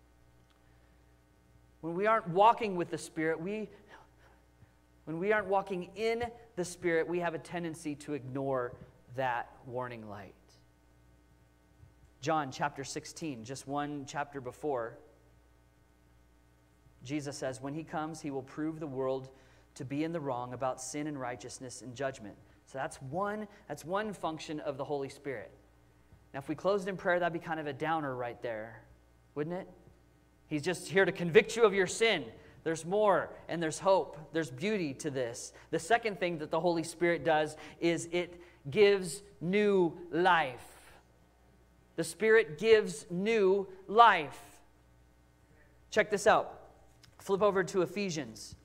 When we aren't walking with the Spirit, when we aren't walking in the Spirit, we have a tendency to ignore that warning light. John chapter 16, just one chapter before, Jesus says, when he comes, he will prove the world to be in the wrong about sin and righteousness and judgment. So that's one function of the Holy Spirit. Now, if we closed in prayer, that'd be kind of a downer right there, wouldn't it? He's just here to convict you of your sin. There's more, and there's hope. There's beauty to this. The second thing that the Holy Spirit does is it gives new life. The Spirit gives new life. Check this out. Flip over to Ephesians.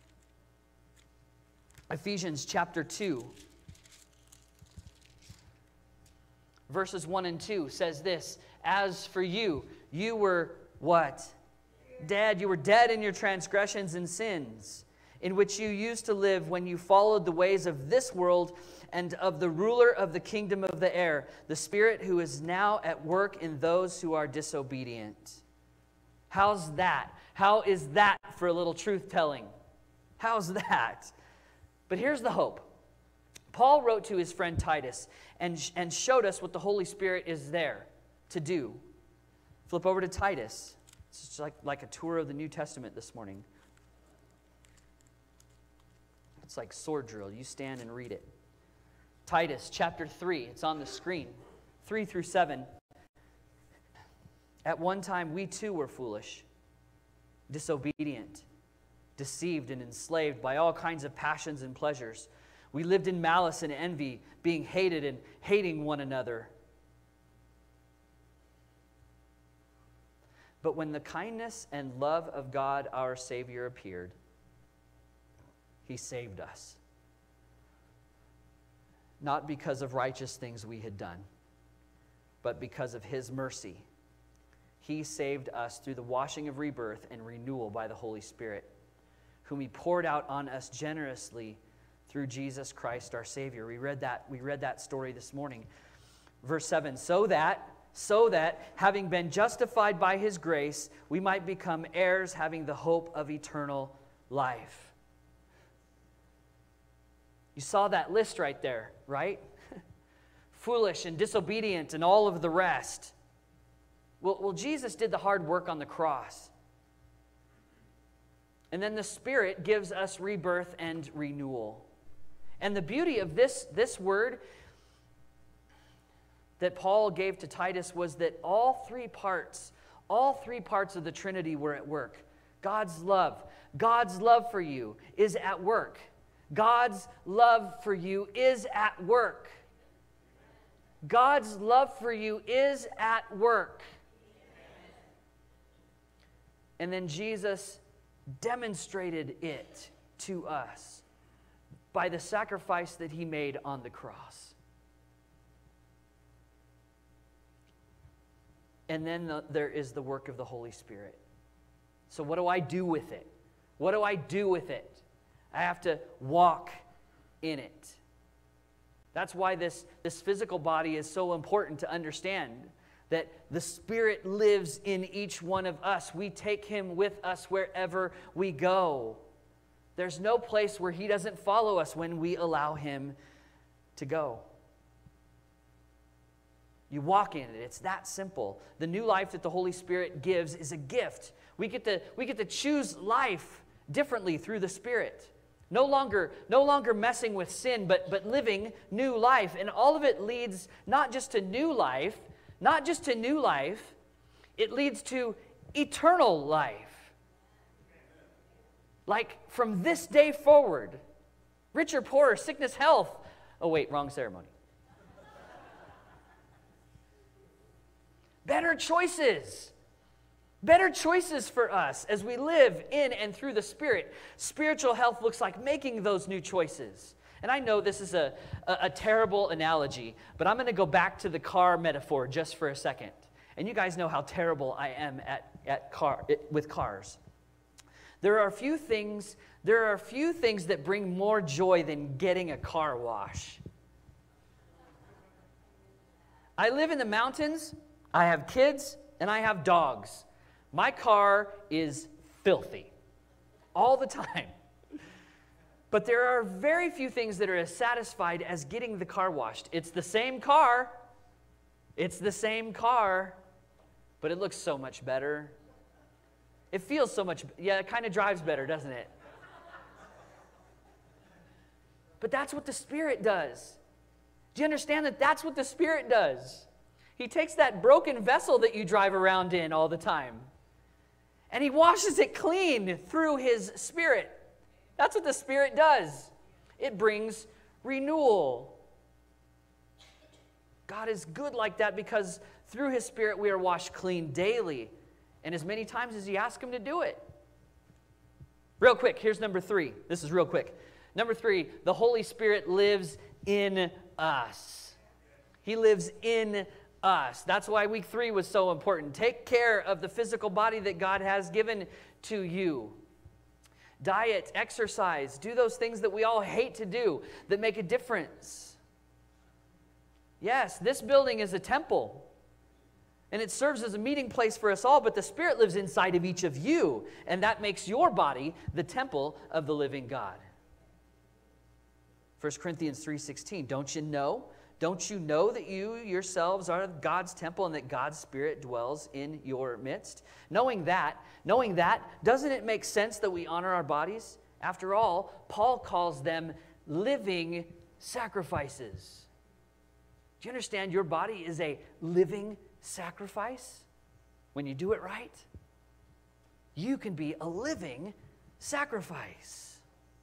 Ephesians chapter 2. Verses 1 and 2 says this, as for you, you were what? Dead. You were dead in your transgressions and sins, in which you used to live when you followed the ways of this world and of the ruler of the kingdom of the air, the spirit who is now at work in those who are disobedient. How's that? How is that for a little truth-telling? How's that? But here's the hope. Paul wrote to his friend Titus and showed us what the Holy Spirit is there to do. Flip over to Titus. It's just like a tour of the New Testament this morning. It's like sword drill. You stand and read it. Titus chapter 3. It's on the screen. 3 through 7. At one time we too were foolish, disobedient, deceived and enslaved by all kinds of passions and pleasures. We lived in malice and envy, being hated and hating one another. But when the kindness and love of God our Savior appeared, He saved us. Not because of righteous things we had done, but because of His mercy. He saved us through the washing of rebirth and renewal by the Holy Spirit, whom He poured out on us generously through Jesus Christ our Savior. We read that story this morning. Verse 7, so that, having been justified by His grace, we might become heirs, having the hope of eternal life. You saw that list right there, right? Foolish and disobedient and all of the rest. Well, Jesus did the hard work on the cross. And then the Spirit gives us rebirth and renewal. And the beauty of this word that Paul gave to Titus was that all three parts of the Trinity were at work. God's love for you is at work. God's love for you is at work. God's love for you is at work. And then Jesus demonstrated it to us by the sacrifice that He made on the cross. And then there is the work of the Holy Spirit. So what do I do with it? What do I do with it? I have to walk in it. That's why this physical body is so important to understand, that the Spirit lives in each one of us. We take Him with us wherever we go. There's no place where He doesn't follow us when we allow Him to go. You walk in it. It's that simple. The new life that the Holy Spirit gives is a gift. We get to choose life differently through the Spirit. No longer messing with sin, but living new life. And all of it leads not just to new life, it leads to eternal life. Like from this day forward, rich or poor, sickness, health. Oh wait, wrong ceremony. Better choices for us as we live in and through the Spirit. Spiritual health looks like making those new choices. And I know this is a terrible analogy, but I'm going to go back to the car metaphor just for a second. And you guys know how terrible I am with cars. There are a few things that bring more joy than getting a car wash. I live in the mountains, I have kids, and I have dogs. My car is filthy all the time. But there are very few things that are as satisfied as getting the car washed. It's the same car, but it looks so much better. It feels so much, it kind of drives better, doesn't it? But that's what the Spirit does. Do you understand that that's what the Spirit does? He takes that broken vessel that you drive around in all the time, and He washes it clean through His Spirit. That's what the Spirit does. It brings renewal. God is good like that because through His Spirit we are washed clean daily, and as many times as you ask Him to do it. Real quick, here's number 3. This is real quick. Number 3, the Holy Spirit lives in us. He lives in us. That's why week 3 was so important. Take care of the physical body that God has given to you. Diet, exercise, do those things that we all hate to do that make a difference. Yes, this building is a temple. And it serves as a meeting place for us all, but the Spirit lives inside of each of you, and that makes your body the temple of the living God. 1 Corinthians 3:16, don't you know? Don't you know that you yourselves are God's temple and that God's Spirit dwells in your midst? Knowing that, doesn't it make sense that we honor our bodies? After all, Paul calls them living sacrifices. Do you understand your body is a living sacrifice? When you do it right, you can be a living sacrifice.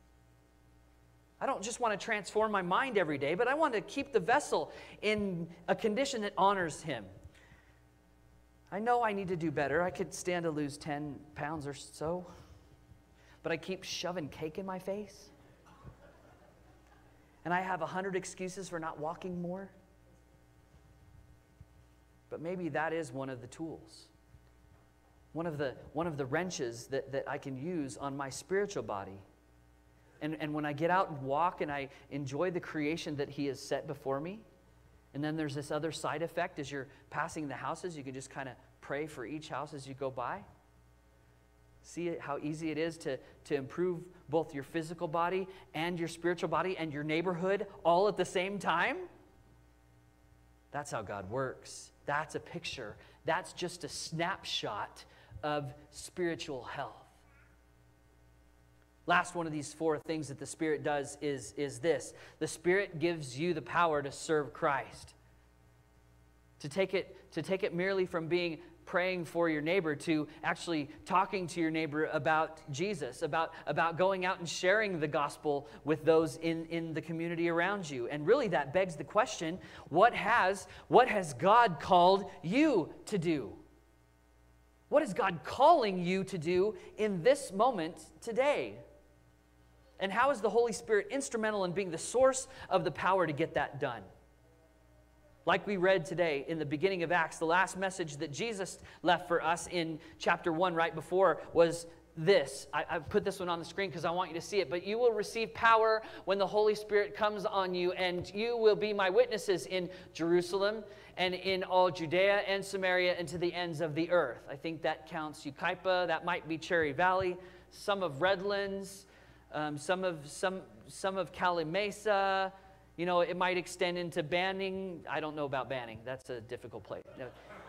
I don't just want to transform my mind every day, but I want to keep the vessel in a condition that honors Him. I know I need to do better. I could stand to lose 10 pounds or so, but I keep shoving cake in my face. And I have 100 excuses for not walking more. But maybe that is one of the tools, one of the wrenches that I can use on my spiritual body. And when I get out and walk and I enjoy the creation that He has set before me, and then there's this other side effect as you're passing the houses, you can just kind of pray for each house as you go by. See how easy it is to improve both your physical body and your spiritual body and your neighborhood all at the same time? That's how God works. That's a picture. That's just a snapshot of spiritual health. Last one of these 4 things that the Spirit does is this. The Spirit gives you the power to serve Christ. To take it merely from being praying for your neighbor to actually talking to your neighbor about Jesus, about going out and sharing the gospel with those in the community around you. And really that begs the question, what has God called you to do? What is God calling you to do in this moment today? And how is the Holy Spirit instrumental in being the source of the power to get that done? Like we read today in the beginning of Acts, the last message that Jesus left for us in chapter 1 right before was this. I put this one on the screen because I want you to see it. But you will receive power when the Holy Spirit comes on you, and you will be my witnesses in Jerusalem and in all Judea and Samaria and to the ends of the earth. I think that counts Yucaipa. That might be Cherry Valley. Some of Redlands. Some of Cali Mesa. You know, it might extend into Banning. I don't know about Banning. That's a difficult place. No.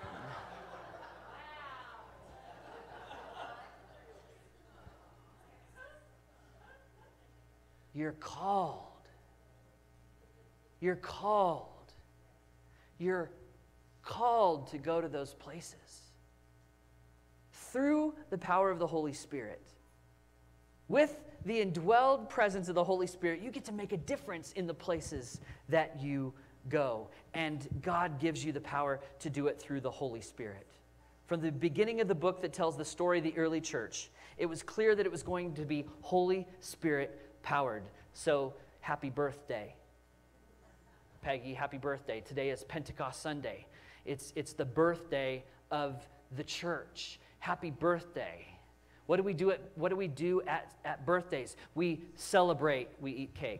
You're called. You're called. You're called to go to those places through the power of the Holy Spirit. With the indwelled presence of the Holy Spirit, you get to make a difference in the places that you go. And God gives you the power to do it through the Holy Spirit. From the beginning of the book that tells the story of the early church, it was clear that it was going to be Holy Spirit powered. So, happy birthday. Peggy, happy birthday. Today is Pentecost Sunday. It's the birthday of the church. Happy birthday. What do we do at birthdays? We celebrate, we eat cake.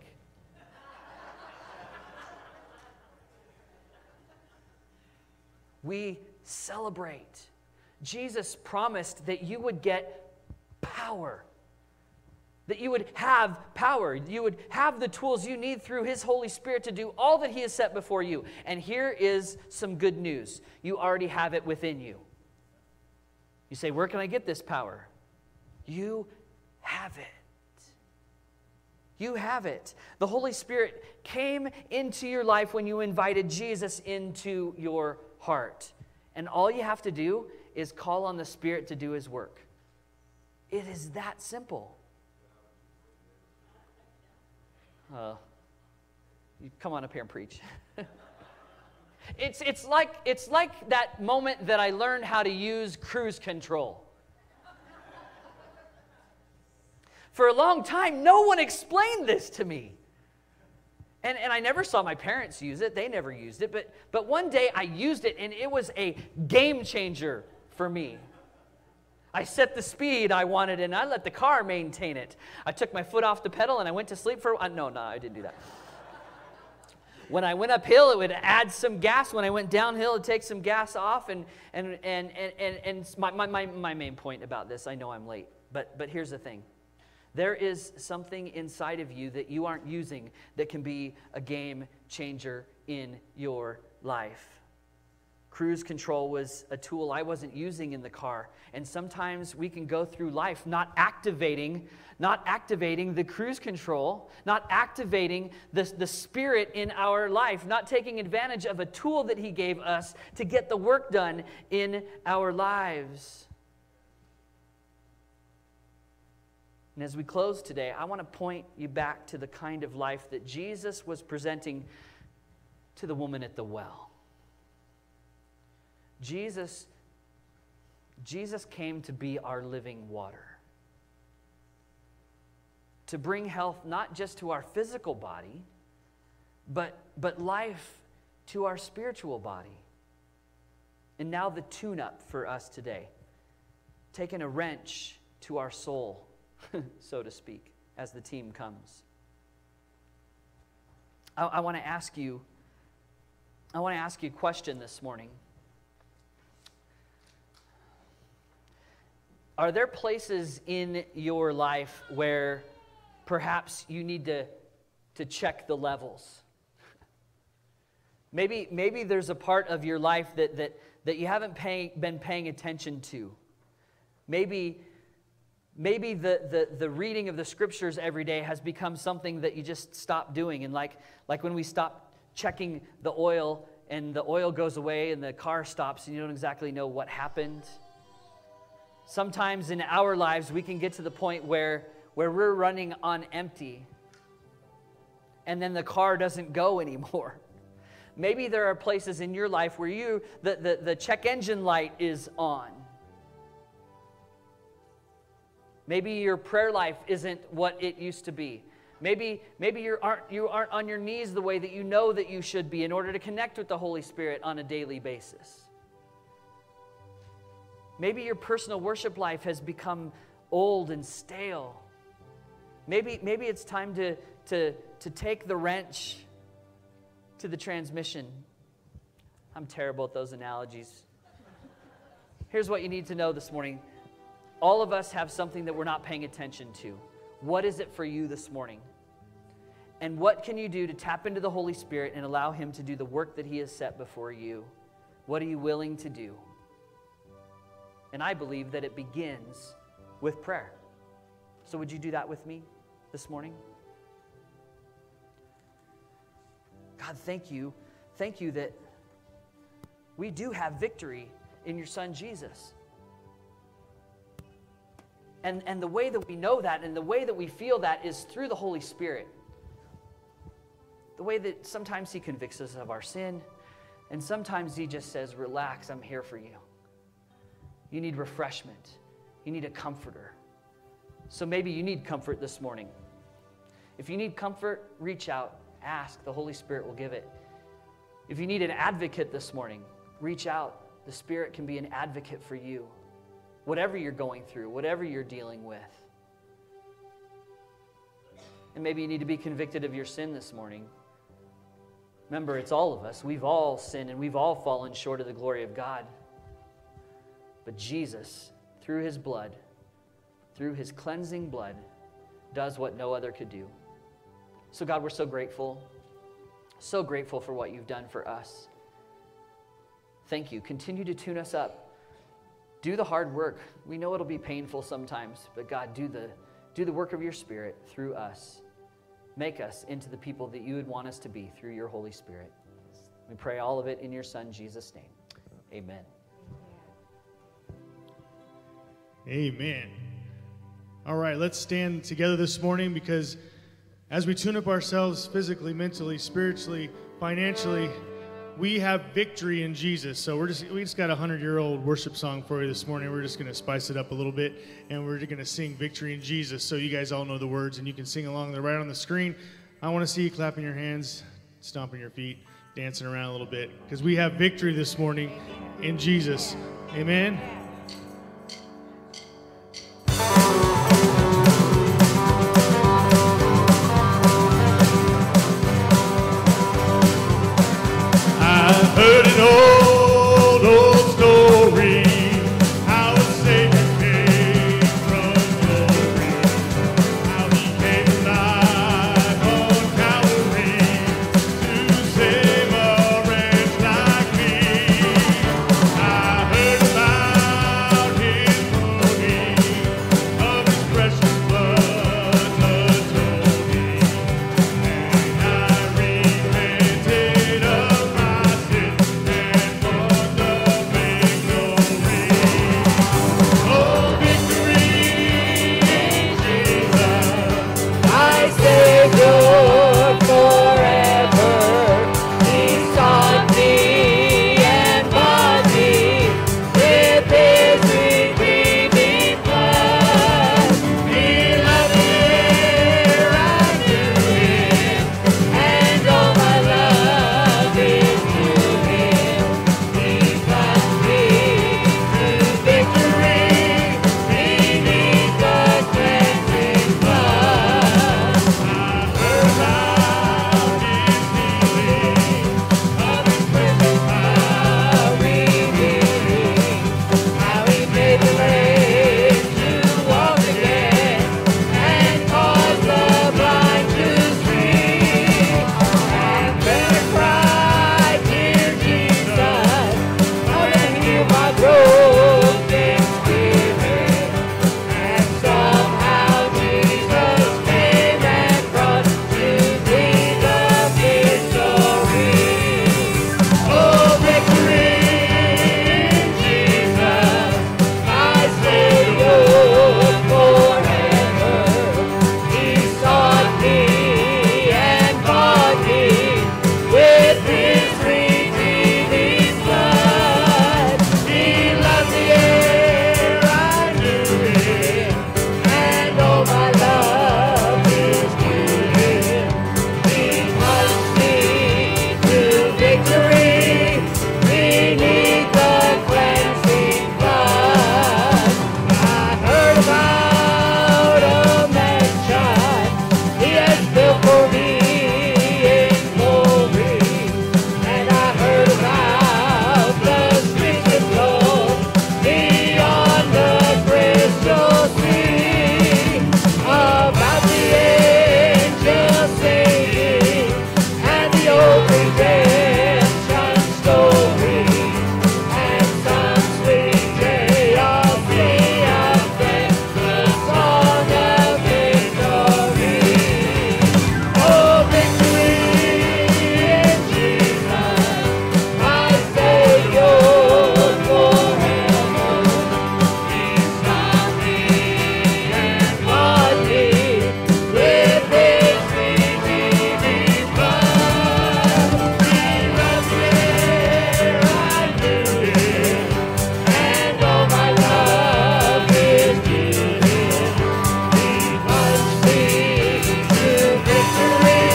We celebrate. Jesus promised that you would get power. That you would have power. You would have the tools you need through His Holy Spirit to do all that He has set before you. And here is some good news. You already have it within you. You say, where can I get this power? You have it. You have it. The Holy Spirit came into your life when you invited Jesus into your heart. And all you have to do is call on the Spirit to do His work. It is that simple. You come on up here and preach. It's like that moment that I learned how to use cruise control. For a long time, no one explained this to me. And I never saw my parents use it. They never used it. But one day I used it, and it was a game changer for me. I set the speed I wanted, and I let the car maintain it. I took my foot off the pedal, and I went to sleep for... No, I didn't do that. When I went uphill, it would add some gas. When I went downhill, it would take some gas off. And my main point about this, I know I'm late, but here's the thing. There is something inside of you that you aren't using that can be a game changer in your life. Cruise control was a tool I wasn't using in the car. And sometimes we can go through life not activating the cruise control, not activating the Spirit in our life, not taking advantage of a tool that He gave us to get the work done in our lives. And as we close today, I want to point you back to the kind of life that Jesus was presenting to the woman at the well. Jesus came to be our living water, to bring health not just to our physical body, but life to our spiritual body. And now the tune-up for us today, taking a wrench to our soul, so to speak, as the team comes. I want to ask you a question this morning. Are there places in your life where perhaps you need to check the levels? Maybe there's a part of your life that you haven't been paying attention to. Maybe the reading of the scriptures every day has become something that you just stop doing. And like when we stop checking the oil and the oil goes away and the car stops and you don't exactly know what happened. Sometimes in our lives, we can get to the point where we're running on empty, and then the car doesn't go anymore. Maybe there are places in your life where the check engine light is on. Maybe your prayer life isn't what it used to be. Maybe you aren't on your knees the way that you know that you should be in order to connect with the Holy Spirit on a daily basis. Maybe your personal worship life has become old and stale. Maybe it's time to take the wrench to the transmission. I'm terrible at those analogies. Here's what you need to know this morning. All of us have something that we're not paying attention to. What is it for you this morning? And what can you do to tap into the Holy Spirit and allow Him to do the work that He has set before you? What are you willing to do? And I believe that it begins with prayer. So would you do that with me this morning? God, thank you. Thank you that we do have victory in your Son, Jesus. And the way that we know that and the way that we feel that is through the Holy Spirit. The way that sometimes He convicts us of our sin, and sometimes He just says, relax, I'm here for you. You need refreshment. You need a comforter. So maybe you need comfort this morning. If you need comfort, reach out, ask. The Holy Spirit will give it. If you need an advocate this morning, reach out. The Spirit can be an advocate for you. Whatever you're going through, whatever you're dealing with. And maybe you need to be convicted of your sin this morning. Remember, it's all of us. We've all sinned and we've all fallen short of the glory of God. But Jesus, through His blood, through His cleansing blood, does what no other could do. So God, we're so grateful for what you've done for us. Thank you. Continue to tune us up. Do the hard work. We know it'll be painful sometimes, but God, do the work of your Spirit through us. Make us into the people that you would want us to be through your Holy Spirit. We pray all of it in your Son, Jesus' name. Amen. Amen. All right, let's stand together this morning, because as we tune up ourselves physically, mentally, spiritually, financially, we have victory in Jesus. So we just got a 100-year-old worship song for you this morning. We're just going to spice it up a little bit, and we're going to sing Victory in Jesus. So you guys all know the words, and you can sing along. They're right on the screen. I want to see you clapping your hands, stomping your feet, dancing around a little bit, because we have victory this morning in Jesus. Amen. I've heard an old story, how a Savior came from glory, how he came alive on Calvary to save a wretch like me. I heard about his glory, of his precious blood atoning, and I repented of my sin and won the victory. Oh, victory in Jesus, My Savior forever, He sought me and bought me with His redeeming blood. He loved me ere I knew Him, and all my love is to Him. He plunged me to victory beneath the cleansing blood. about his healing, Of His precious power revealing, how He made the lame to walk again, and caused the blind to see. And then I cried, "Dear Jesus, come and heal my broken spirit." And somehow Jesus came and brought to me the victory. Oh, victory in Jesus, my Savior forever. He sought me and bought me with His redeeming blood. He loved me ere I knew Him, and all my love is to Him. He plunged me to victory beneath the cleansing blood. I heard about a mansion He has built for me in glory, and I heard about the streets of gold beyond the crystal sea, about the angels singing and the old redemption story, and some sweet day of triumph, the song of victory. Oh, victory in Jesus, my Savior forever. He sought me and bought me with His redeeming blood. He loved me ere I knew Him, and all my love is to Him. He plunged me to victory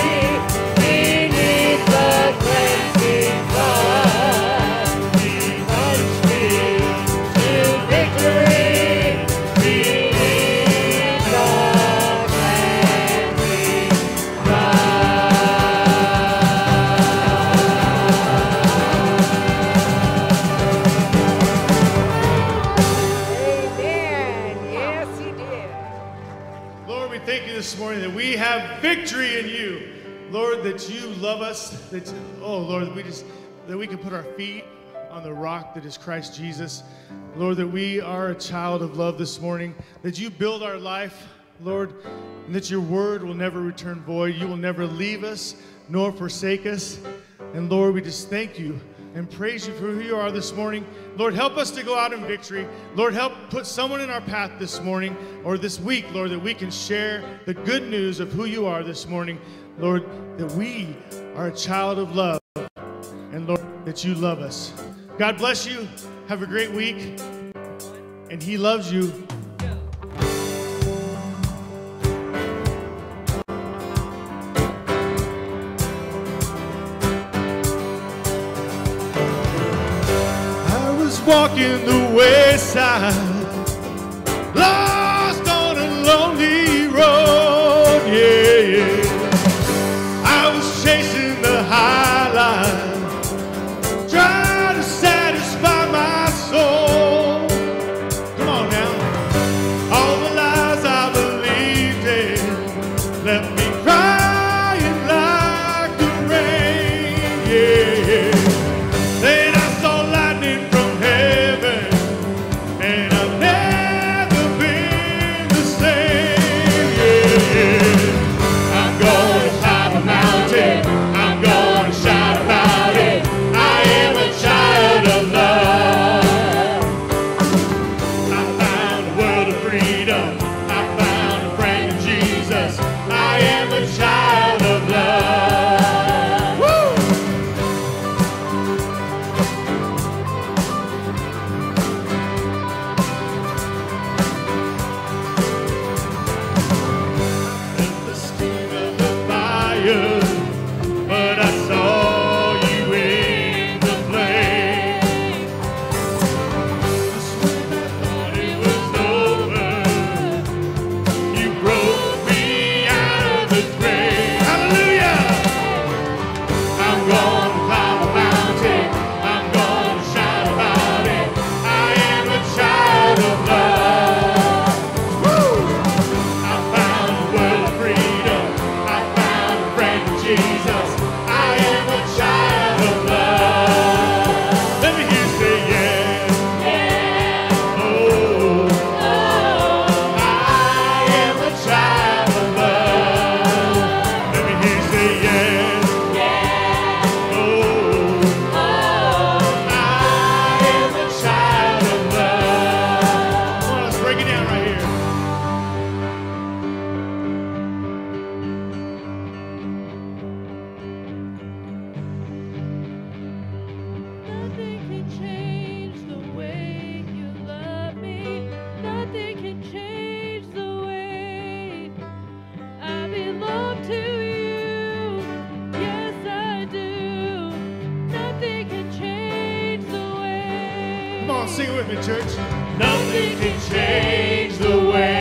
beneath the cleansing blood. He plunged me to victory beneath the cleansing Amen. Yes, He did. Lord, we thank you this morning that we have victory in you. Lord, that you love us. Lord, that we can put our feet on the rock that is Christ Jesus. Lord, that we are a child of love this morning. That you build our life, Lord, and that your word will never return void. You will never leave us nor forsake us. And Lord, we just thank you and praise you for who you are this morning. Lord, help us to go out in victory. Lord, help put someone in our path this morning or this week, Lord, that we can share the good news of who you are this morning. Lord, that we are a child of love. And and Lord, that you love us. God bless you. Have a great week. And he loves you. I was walking the wayside, lost on a lonely road, yeah, yeah. I was chasing the high line, trying to satisfy my soul. Come on now. All the lies I believed in left me crying like the rain, yeah, yeah. Then I saw lightning from heaven, and I've never been the same, yeah, yeah. I'm gonna climb a mountain, I'm gonna shout about it. I am a child of love. I found a world of freedom, I found a friend in Jesus. I am a child of love. Woo! The steam of the fire, but I saw you in the flame. Just when I thought it was over, you broke me out of the grave. Hallelujah! I'm gonna climb a mountain, I'm gonna shout about it. I am a child of love. Woo! I found a world of freedom, I found a friend in Jesus. I am a child of love. Let me hear you say yes. Oh, I am a child of love. Let me hear you say yes. Oh, I am a child of love. Come on, let's break it down right here. Nothing can change the way you love me. Nothing can change the way I belong to you. Yes, I do. Nothing can change the way. Come on, sing it with me, church. Nothing can change the way